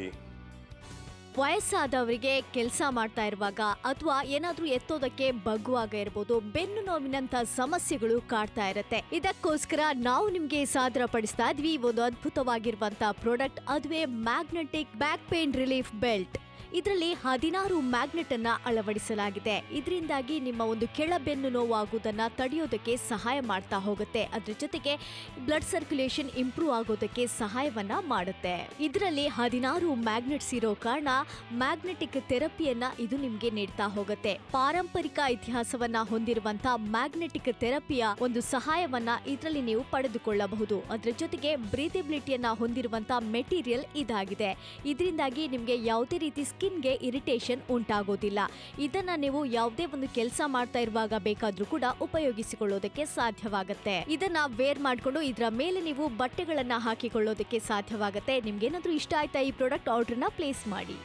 ವಯಸ್ಸಾದವರಿಗೆ ಕೆಲಸ ಮಾಡ್ತಾ ಇರುವಾಗ ಅಥವಾ ಏನಾದ್ರೂ ಎತ್ತೋದಕ್ಕೆ ಬಗ್ಗುವಾಗ ಇರ್ಬೋದು, ಬೆನ್ನು ನೋವಿನಂತ ಸಮಸ್ಯೆಗಳು ಕಾಡ್ತಾ ಇರುತ್ತೆ. ಇದಕ್ಕೋಸ್ಕರ ನಾವು ನಿಮ್ಗೆ ಸಾದರ ಪಡಿಸ್ತಾ ಇದ್ವಿ ಒಂದು ಅದ್ಭುತವಾಗಿರುವಂತ ಪ್ರಾಡಕ್ಟ್. ಅದುವೇ magnetic back pain relief belt. ಇದರಲ್ಲಿ 16 ಮ್ಯಾಗ್ನೆಟ್ ಅನ್ನ ಅಳವಡಿಸಲಾಗಿದೆ. ಇದರಿಂದಾಗಿ ನಿಮ್ಮ ಒಂದು ಕೆಳಬೆನ್ನು ನೋವಾಗುವುದನ್ನ ತಡೆಯೋದಕ್ಕೆ ಸಹಾಯ ಮಾಡ್ತಾ ಹೋಗುತ್ತೆ. ಅದ್ರ ಜೊತೆಗೆ ಬ್ಲಡ್ ಸರ್ಕ್ಯುಲೇಷನ್ ಇಂಪ್ರೂವ್ ಆಗೋದಕ್ಕೆ ಸಹಾಯವನ್ನ ಮಾಡುತ್ತೆ. ಇದರಲ್ಲಿ 16 ಮ್ಯಾಗ್ನೆಟ್ಸ್ ಇರೋ ಕಾರಣ ಮ್ಯಾಗ್ನೆಟಿಕ್ ಥೆರಪಿಯನ್ನ ಇದು ನಿಮ್ಗೆ ನೀಡ್ತಾ ಹೋಗುತ್ತೆ. ಪಾರಂಪರಿಕ ಇತಿಹಾಸವನ್ನ ಹೊಂದಿರುವಂತ ಮ್ಯಾಗ್ನೆಟಿಕ್ ಥೆರಪಿಯ ಒಂದು ಸಹಾಯವನ್ನ ಇದರಲ್ಲಿ ನೀವು ಪಡೆದುಕೊಳ್ಳಬಹುದು. ಅದ್ರ ಜೊತೆಗೆ ಬ್ರೀದೆಬಿಲಿಟಿಯನ್ನ ಹೊಂದಿರುವಂತ ಮೆಟೀರಿಯಲ್ ಇದಾಗಿದೆ. ಇದರಿಂದಾಗಿ ನಿಮ್ಗೆ ಯಾವುದೇ ರೀತಿ ಸ್ಕಿನ್ಗೆ ಇರಿಟೇಷನ್ ಉಂಟಾಗೋದಿಲ್ಲ. ಇದನ್ನ ನೀವು ಯಾವುದೇ ಒಂದು ಕೆಲಸ ಮಾಡ್ತಾ ಇರುವಾಗ ಬೇಕಾದ್ರೂ ಕೂಡ ಉಪಯೋಗಿಸಿಕೊಳ್ಳೋದಕ್ಕೆ ಸಾಧ್ಯವಾಗುತ್ತೆ. ಇದನ್ನ ವೇರ್ ಮಾಡ್ಕೊಂಡು ಇದರ ಮೇಲೆ ನೀವು ಬಟ್ಟೆಗಳನ್ನ ಹಾಕಿಕೊಳ್ಳೋದಕ್ಕೆ ಸಾಧ್ಯವಾಗುತ್ತೆ. ನಿಮ್ಗೇನಾದ್ರೂ ಇಷ್ಟ ಆಯ್ತಾ ಈ ಪ್ರಾಡಕ್ಟ್, ಆರ್ಡರ್ನ ಪ್ಲೇಸ್ ಮಾಡಿ.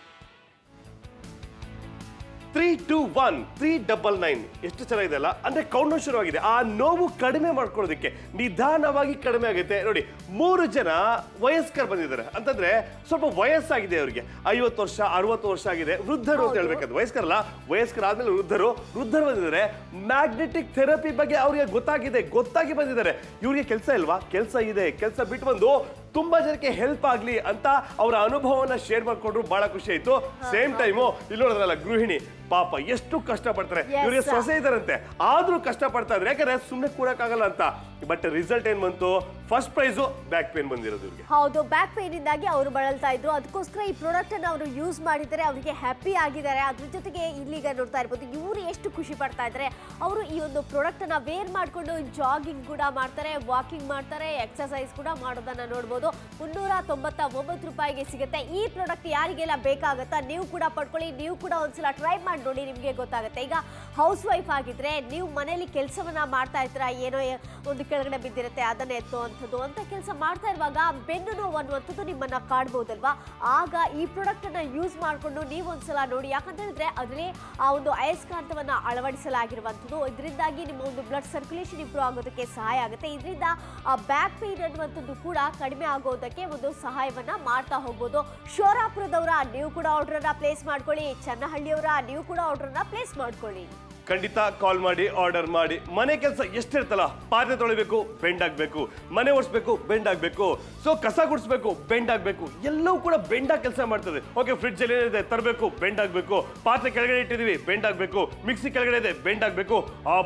321-399 ಎಷ್ಟು ಚೆನ್ನಾಗಿದೆ ಅಲ್ಲ. ಅಂದ್ರೆ ಕೌಂಟ್ ಡೌನ್ ಶುರುವಾಗಿದೆ. ಆ ನೋವು ಕಡಿಮೆ ಮಾಡ್ಕೊಳ್ಳೋದಕ್ಕೆ ನಿಧಾನವಾಗಿ ಕಡಿಮೆ ಆಗುತ್ತೆ. ನೋಡಿ, 3 ಜನ ವಯಸ್ಕರು ಬಂದಿದ್ದಾರೆ. ಅಂತಂದ್ರೆ ಸ್ವಲ್ಪ ವಯಸ್ಸಾಗಿದೆ ಅವರಿಗೆ, 50 ವರ್ಷ 60 ವರ್ಷ ಆಗಿದೆ. ವೃದ್ಧರು ಅಂತ ಹೇಳ್ಬೇಕಂದ್ರೆ, ವಯಸ್ಕರಲ್ಲ, ವಯಸ್ಕರಾದ್ಮೇಲೆ ವೃದ್ಧರು ಬಂದಿದ್ದಾರೆ. ಮ್ಯಾಗ್ನೆಟಿಕ್ ಥೆರಪಿ ಬಗ್ಗೆ ಅವ್ರಿಗೆ ಗೊತ್ತಾಗಿ ಬಂದಿದ್ದಾರೆ. ಇವ್ರಿಗೆ ಕೆಲಸ ಇಲ್ವಾ? ಕೆಲಸ ಇದೆ. ಕೆಲಸ ಬಿಟ್ಟು ಬಂದು ತುಂಬಾ ಜನಕ್ಕೆ ಹೆಲ್ಪ್ ಆಗ್ಲಿ ಅಂತ ಅವರ ಅನುಭವವನ್ನ ಶೇರ್ ಮಾಡ್ಕೊಂಡ್ರು. ಬಹಳ ಖುಷಿ ಆಯ್ತು. ಸೇಮ್ ಟೈಮು ಇಲ್ಲಿ ನೋಡಿದ್ರಲ್ಲ, ಗೃಹಿಣಿ ಪಾಪ ಎಷ್ಟು ಕಷ್ಟ ಪಡ್ತಾರೆ. ಇವರಿಗೆ ಸೊಸೆ ಇದಾರಂತೆ, ಆದ್ರೂ ಕಷ್ಟ ಪಡ್ತಾ ಇದ್ರೆ, ಯಾಕಂದ್ರೆ ಸುಮ್ಮನೆ ಕೂಡಕ್ಕಾಗಲ್ಲ ಅಂತ. ಬಟ್ ರಿಸಲ್ಟ್ ಏನ್ ಬಂತು? ಫಸ್ಟ್ ಪ್ರೈಸು ಬ್ಯಾಕ್ ಪೇನ್ ಬಂದಿರೋದು ಇವ್ರಿಗೆ. ಹೌದು, ಬ್ಯಾಕ್ ಪೇನ್ ಇಂದಾಗಿ ಅವರು ಬಳಲ್ತಾ ಇದ್ರು. ಅದಕ್ಕೋಸ್ಕರ ಈ ಪ್ರಾಡಕ್ಟ್ ಅನ್ನು ಅವರು ಯೂಸ್ ಮಾಡಿದ್ದಾರೆ, ಅವರಿಗೆ ಹ್ಯಾಪಿ ಆಗಿದ್ದಾರೆ. ಅದ್ರ ಜೊತೆಗೆ ಇಲ್ಲಿಗ ನೋಡ್ತಾ ಇರ್ಬೋದು, ಇವರು ಎಷ್ಟು ಖುಷಿ ಪಡ್ತಾ ಇದ್ದಾರೆ. ಅವರು ಈ ಒಂದು ಪ್ರಾಡಕ್ಟ್ ಅನ್ನ ವೇರ್ ಮಾಡ್ಕೊಂಡು ಜಾಗಿಂಗ್ ಕೂಡ ಮಾಡ್ತಾರೆ, ವಾಕಿಂಗ್ ಮಾಡ್ತಾರೆ, ಎಕ್ಸರ್ಸೈಸ್ ಕೂಡ ಮಾಡೋದನ್ನ ನೋಡ್ಬೋದು. 399 ರೂಪಾಯಿಗೆ ಸಿಗುತ್ತೆ. ಈ ಪ್ರಾಡಕ್ಟ್ ಯಾರಿಗೆಲ್ಲ ಬೇಕಾಗುತ್ತಾ ನೀವು ಕೂಡ ಪಡ್ಕೊಳ್ಳಿ. ನೀವು ಕೂಡ ಒಂದ್ಸಲ ಟ್ರೈ ಮಾಡಿ ನೋಡಿ, ನಿಮಗೆ ಗೊತ್ತಾಗುತ್ತೆ. ಈಗ ಹೌಸ್ ವೈಫ್ ಆಗಿದ್ರೆ ನೀವು ಮನೆಯಲ್ಲಿ ಕೆಲಸವನ್ನ ಮಾಡ್ತಾ ಇರ್ತೀರಾ, ಏನೋ ಒಂದು ಕೆಳಗಡೆ ಬಿದ್ದಿರುತ್ತೆ, ಅದನ್ನ ಎತ್ತುವಂಥದ್ದು ಅಂತ ಕೆಲಸ ಮಾಡ್ತಾ ಇರುವಾಗ ಬೆನ್ನು ನೋವು ಅನ್ನುವಂಥದ್ದು ನಿಮ್ಮನ್ನ ಕಾಡ್ಬೋದಲ್ವಾ. ಆಗ ಈ ಪ್ರಾಡಕ್ಟ್ ಅನ್ನ ಯೂಸ್ ಮಾಡಿಕೊಂಡು ನೀವು ಒಂದ್ಸಲ ನೋಡಿ. ಯಾಕಂತ ಹೇಳಿದ್ರೆ ಅದರಲ್ಲಿ ಆ ಒಂದು ಅಯಸ್ಕಾಂತವನ್ನ ಅಳವಡಿಸಲಾಗಿರುವಂಥದ್ದು. ಇದರಿಂದಾಗಿ ನಿಮ್ಮ ಒಂದು ಬ್ಲಡ್ ಸರ್ಕ್ಯುಲೇಷನ್ ಇಂಪ್ರೂವ್ ಆಗೋದಕ್ಕೆ ಸಹಾಯ ಆಗುತ್ತೆ. ಇದರಿಂದ ಆ ಬ್ಯಾಕ್ ಪೇನ್ ಅನ್ನುವಂಥದ್ದು ಕೂಡ ಕಡಿಮೆ ಆಗೋದಕ್ಕೆ ಒಂದು ಸಹಾಯವನ್ನ ಮಾಡ್ತಾ ಹೋಗ್ಬೋದು. ಶೋರಾಪುರದವರ ನೀವು ಕೂಡ ಆರ್ಡರ್ ಅನ್ನ ಪ್ಲೇಸ್ ಮಾಡ್ಕೊಳ್ಳಿ. ಚನ್ನಹಳ್ಳಿಯವರ ನೀವು ಕೂಡ ಆರ್ಡರ್ ಅನ್ನ ಪ್ಲೇಸ್ ಮಾಡ್ಕೊಳ್ಳಿ. ಖಂಡಿತ ಕಾಲ್ ಮಾಡಿ ಆರ್ಡರ್ ಮಾಡಿ. ಮನೆ ಕೆಲಸ ಎಷ್ಟಿರ್ತಲ್ಲ, ಪಾತ್ರೆ ತೊಳಿಬೇಕು ಬೆಂಡ್ ಆಗ್ಬೇಕು, ಮನೆ ಒರೆಸ್ಬೇಕು ಬೆಂಡ್ ಆಗ್ಬೇಕು, ಸೊ ಕಸ ಗುಡಿಸ್ಬೇಕು ಬೆಂಡ್ ಆಗ್ಬೇಕು, ಎಲ್ಲವೂ ಕೂಡ ಬೆಂಡಾಗಿ ಕೆಲಸ ಮಾಡ್ತದೆ. ಓಕೆ, ಫ್ರಿಡ್ಜ್ ಅಲ್ಲಿ ಏನಿದೆ ತರಬೇಕು ಬೆಂಡ್ ಆಗ್ಬೇಕು, ಪಾತ್ರೆ ಕೆಳಗಡೆ ಇಟ್ಟಿದೀವಿ ಬೆಂಡ್ ಆಗ್ಬೇಕು, ಮಿಕ್ಸಿ ಕೆಳಗಡೆ ಇದೆ ಬೆಂಡ್ ಆಗ್ಬೇಕು.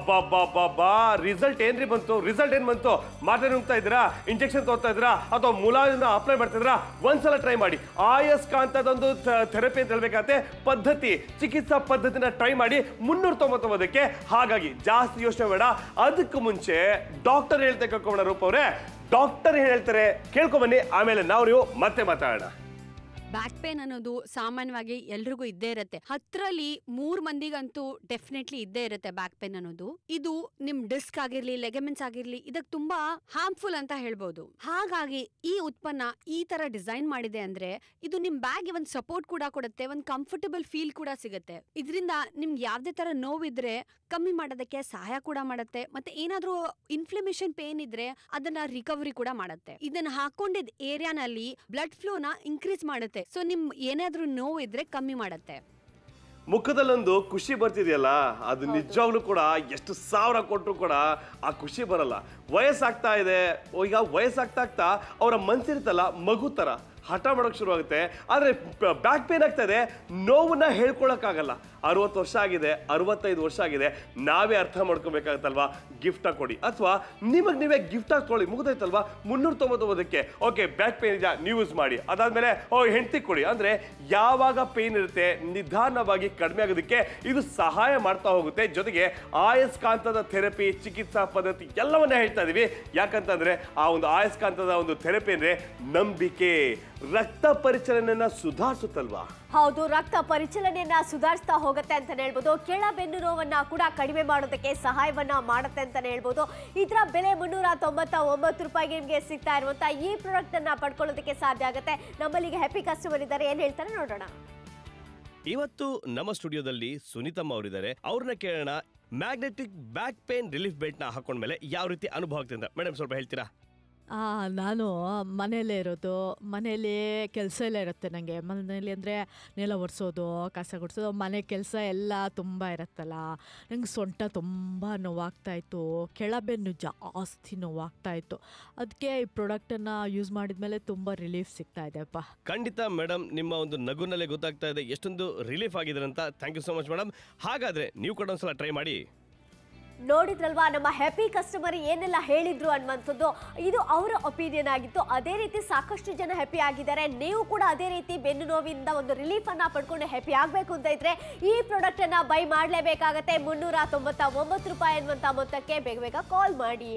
ಅಬ್ಬಾ ರಿಸಲ್ಟ್ ಏನ್ರಿ ಬಂತು? ರಿಸಲ್ಟ್ ಏನ್ ಬಂತು? ಮಾತ್ರೆ ನುಗ್ತಾ ಇದ್ದೀರಾ, ಇಂಜೆಕ್ಷನ್ ತಗೋತಾ ಇದ್ದೀರಾ, ಅಥವಾ ಮುಲಾಜಿನ ಅಪ್ಲೈ ಮಾಡ್ತಿದ್ದೀರಾ? ಒಂದ್ಸಲ ಟ್ರೈ ಮಾಡಿ. ಆಯಸ್ಕಾಂತದೊಂದು ಥೆರಪಿ ಅಂತ ಹೇಳ್ಬೇಕಾಗತ್ತೆ, ಪದ್ಧತಿ, ಚಿಕಿತ್ಸಾ ಪದ್ಧತಿನ ಟ್ರೈ ಮಾಡಿ 399ಕ್ಕೆ. ಹಾಗಾಗಿ ಜಾಸ್ತಿ ಯೋಚನೆ ಬೇಡ. ಅದಕ್ಕೂ ಮುಂಚೆ ಡಾಕ್ಟರ್ ಹೇಳ್ತಾ ಕೇಳ್ಕೊಂಡ ರೂಪ ಅವರೇ, ಡಾಕ್ಟರ್ ಹೇಳ್ತಾರೆ ಕೇಳ್ಕೊಂಬನ್ನಿ, ಆಮೇಲೆ ನೀವು ಮತ್ತೆ ಮಾತಾಡೋಣ. ಬ್ಯಾಕ್ ಪೇನ್ ಅನ್ನೋದು ಸಾಮಾನ್ಯವಾಗಿ ಎಲ್ರಿಗೂ ಇದ್ದೇ ಇರುತ್ತೆ. 10ರಲ್ಲಿ 3 ಮಂದಿಗಂತೂ ಡೆಫಿನೆಟ್ಲಿ ಇದ್ದೇ ಇರುತ್ತೆ ಬ್ಯಾಕ್ ಪೇನ್ ಅನ್ನೋದು. ಇದು ನಿಮ್ ಡಿಸ್ಕ್ ಆಗಿರ್ಲಿ, ಲೆಗಮೆಂಟ್ಸ್ ಆಗಿರ್ಲಿ, ಇದಕ್ಕೆ ತುಂಬಾ ಹಾರ್ಮ್ಫುಲ್ ಅಂತ ಹೇಳ್ಬೋದು. ಹಾಗಾಗಿ ಈ ಉತ್ಪನ್ನ ಈ ತರ ಡಿಸೈನ್ ಮಾಡಿದೆ ಅಂದ್ರೆ ಇದು ನಿಮ್ ಬ್ಯಾಗ್ಗೆ ಒಂದು ಸಪೋರ್ಟ್ ಕೂಡ ಕೊಡುತ್ತೆ, ಒಂದು ಕಂಫರ್ಟಬಲ್ ಫೀಲ್ ಕೂಡ ಸಿಗುತ್ತೆ. ಇದರಿಂದ ನಿಮ್ಗೆ ಯಾವ್ದೇ ತರ ನೋವಿದ್ರೆ ಕಮ್ಮಿ ಮಾಡೋದಕ್ಕೆ ಸಹಾಯ ಕೂಡ ಮಾಡುತ್ತೆ. ಮತ್ತೆ ಏನಾದ್ರೂ ಇನ್ಫ್ಲಮೇಷನ್ ಪೇನ್ ಇದ್ರೆ ಅದನ್ನ ರಿಕವರಿ ಕೂಡ ಮಾಡುತ್ತೆ. ಇದನ್ನ ಹಾಕೊಂಡಿದ್ ಏರಿಯಾನಲ್ಲಿ ಬ್ಲಡ್ ಫ್ಲೋನ ಇನ್ಕ್ರೀಸ್ ಮಾಡುತ್ತೆ. ಸೊ ನಿಮ್ ಏನಾದ್ರೂ ನೋವು ಇದ್ರೆ ಕಮ್ಮಿ ಮಾಡುತ್ತೆ. ಮುಖದಲ್ಲೊಂದು ಖುಷಿ ಬರ್ತಿದೆಯಲ್ಲ, ಅದು ನಿಜವಾಗ್ಲೂ ಕೂಡ ಎಷ್ಟು ಸಾವಿರ ಕೊಟ್ಟರು ಕೂಡ ಆ ಖುಷಿ ಬರಲ್ಲ. ವಯಸ್ಸಾಗ್ತಾ ಇದೆ, ಈಗ ವಯಸ್ಸಾಗ್ತಾ ಅವರ ಮನ್ಸಿರುತ್ತಲ್ಲ ಮಗು ತರ ಹಠ ಮಾಡೋಕೆ ಶುರು ಆಗುತ್ತೆ. ಆದರೆ ಬ್ಯಾಕ್ ಪೇನ್ ಆಗ್ತಾ ಇದೆ, ನೋವನ್ನ ಹೇಳ್ಕೊಳಕ್ಕಾಗಲ್ಲ. 60 ವರ್ಷ ಆಗಿದೆ, 65 ವರ್ಷ ಆಗಿದೆ, ನಾವೇ ಅರ್ಥ ಮಾಡ್ಕೊಬೇಕಾಗತ್ತಲ್ವಾ? ಗಿಫ್ಟ್ ಕೊಡಿ, ಅಥವಾ ನಿಮಗೆ ನೀವೇ ಗಿಫ್ಟ್ ಹಾಕೊಳ್ಳಿ, ಮುಗಿದೈತಲ್ವಾ? 399ಕ್ಕೆ. ಓಕೆ, ಬ್ಯಾಕ್ ಪೇನ್ ಇದೆ ನೀವು ಯೂಸ್ ಮಾಡಿ. ಅದಾದ್ಮೇಲೆ ಹೆಂಡತಿ ಕೊಡಿ. ಅಂದ್ರೆ ಯಾವಾಗ ಪೇನ್ ಇರುತ್ತೆ ನಿಧಾನವಾಗಿ ಕಡಿಮೆ ಆಗೋದಕ್ಕೆ ಇದು ಸಹಾಯ ಮಾಡ್ತಾ ಹೋಗುತ್ತೆ. ಜೊತೆಗೆ ಆಯಸ್ಕಾಂತದ ಥೆರಪಿ, ಚಿಕಿತ್ಸಾ ಪದ್ಧತಿ ಎಲ್ಲವನ್ನ ಹೇಳ್ತಾ ಇದೀವಿ. ಯಾಕಂತಂದ್ರೆ ಆ ಒಂದು ಆಯಸ್ಕಾಂತದ ಒಂದು ಥೆರಪಿ ಅಂದ್ರೆ ನಂಬಿಕೆ, ರಕ್ತ ಪರಿಚಲನೆಯನ್ನ ಸುಧಾರಿಸುತ್ತಲ್ವಾ? ಹೌದು, ರಕ್ತ ಪರಿಚಲನೆಯನ್ನ ಸುಧಾರಿಸ್ತಾ ಹೋಗುತ್ತೆ ಅಂತ ಹೇಳ್ಬೋದು. ಕೆಳ ಬೆನ್ನು ನೋವನ್ನ ಕೂಡ ಕಡಿಮೆ ಮಾಡೋದಕ್ಕೆ ಸಹಾಯವನ್ನ ಮಾಡುತ್ತೆ ಅಂತ ಹೇಳ್ಬೋದು. ಇದರ ಬೆಲೆ 399 ರೂಪಾಯಿಗೆ ನಿಮಗೆ ಸಿಗ್ತಾ ಇರುವಂತ ಈ ಪ್ರಾಡಕ್ಟ್ ಅನ್ನ ಪಡ್ಕೊಳ್ಳೋದಕ್ಕೆ ಸಾಧ್ಯ ಆಗುತ್ತೆ. ನಮ್ಮಲ್ಲಿಗೆ ಹ್ಯಾಪಿ ಕಸ್ಟಮರ್ ಇದ್ದಾರೆ, ಏನ್ ಹೇಳ್ತಾರೆ ನೋಡೋಣ. ಇವತ್ತು ನಮ್ಮ ಸ್ಟುಡಿಯೋದಲ್ಲಿ ಸುನೀತಮ್ಮ ಅವರಿದ್ದಾರೆ. ಅವ್ರನ್ನ ಕೇಳೋಣ, magnetic back pain relief belt ನ ಹಾಕೊಂಡ್ಮೇಲೆ ಯಾವ ರೀತಿ ಅನುಭವ ಆಗ್ತಿದೆ ಅಂತ. ಮೇಡಮ್ ಸ್ವಲ್ಪ ಹೇಳ್ತೀರಾ? ನಾನು ಮನೆಯಲ್ಲೇ ಇರೋದು, ಮನೇಲಿ ಕೆಲಸ ಎಲ್ಲ ಇರುತ್ತೆ ನನಗೆ. ಮನೇಲಿ ಅಂದರೆ ನೆಲ ಒರೆಸೋದು, ಕಸ ಗುಡಿಸೋದು, ಮನೆ ಕೆಲಸ ಎಲ್ಲ ತುಂಬ ಇರುತ್ತಲ್ಲ. ನಂಗೆ ಸೊಂಟ ತುಂಬ ನೋವಾಗ್ತಾಯಿತ್ತು, ಕೆಳಬೆನ್ನು ಜಾಸ್ತಿ ನೋವಾಗ್ತಾಯಿತ್ತು. ಅದಕ್ಕೆ ಈ ಪ್ರಾಡಕ್ಟನ್ನು ಯೂಸ್ ಮಾಡಿದ್ಮೇಲೆ ತುಂಬ ರಿಲೀಫ್ ಸಿಗ್ತಾ ಇದೆಪ್ಪ. ಖಂಡಿತ ಮೇಡಮ್, ನಿಮ್ಮ ಒಂದು ನಗುನಲ್ಲೇ ಗೊತ್ತಾಗ್ತಾ ಇದೆ ಎಷ್ಟೊಂದು ರಿಲೀಫ್ ಆಗಿದೆ ಅಂತ. Thank you so much madam. ಹಾಗಾದರೆ ನೀವು ಕೂಡ ಒಂದ್ಸಲ ಟ್ರೈ ಮಾಡಿ. ನೋಡಿದ್ರಲ್ವಾ ನಮ್ಮ ಹ್ಯಾಪಿ ಕಸ್ಟಮರ್ ಏನೆಲ್ಲ ಹೇಳಿದ್ರು ಅನ್ನುವಂಥದ್ದು. ಇದು ಅವರ ಒಪಿನಿಯನ್ ಆಗಿತ್ತು. ಅದೇ ರೀತಿ ಸಾಕಷ್ಟು ಜನ ಹ್ಯಾಪಿ ಆಗಿದ್ದಾರೆ. ನೀವು ಕೂಡ ಅದೇ ರೀತಿ ಬೆನ್ನು ನೋವಿಂದ ಒಂದು ರಿಲೀಫ್ ಅನ್ನ ಪಡ್ಕೊಂಡು ಹ್ಯಾಪಿ ಆಗಬೇಕು ಅಂತ ಇದ್ರೆ ಈ ಪ್ರಾಡಕ್ಟ್ ಅನ್ನ ಬೈ ಮಾಡಲೇಬೇಕಾಗತ್ತೆ. 399 ರೂಪಾಯಿ ಅನ್ನುವಂಥ ಮೊತ್ತಕ್ಕೆ ಬೇಗ ಕಾಲ್ ಮಾಡಿ.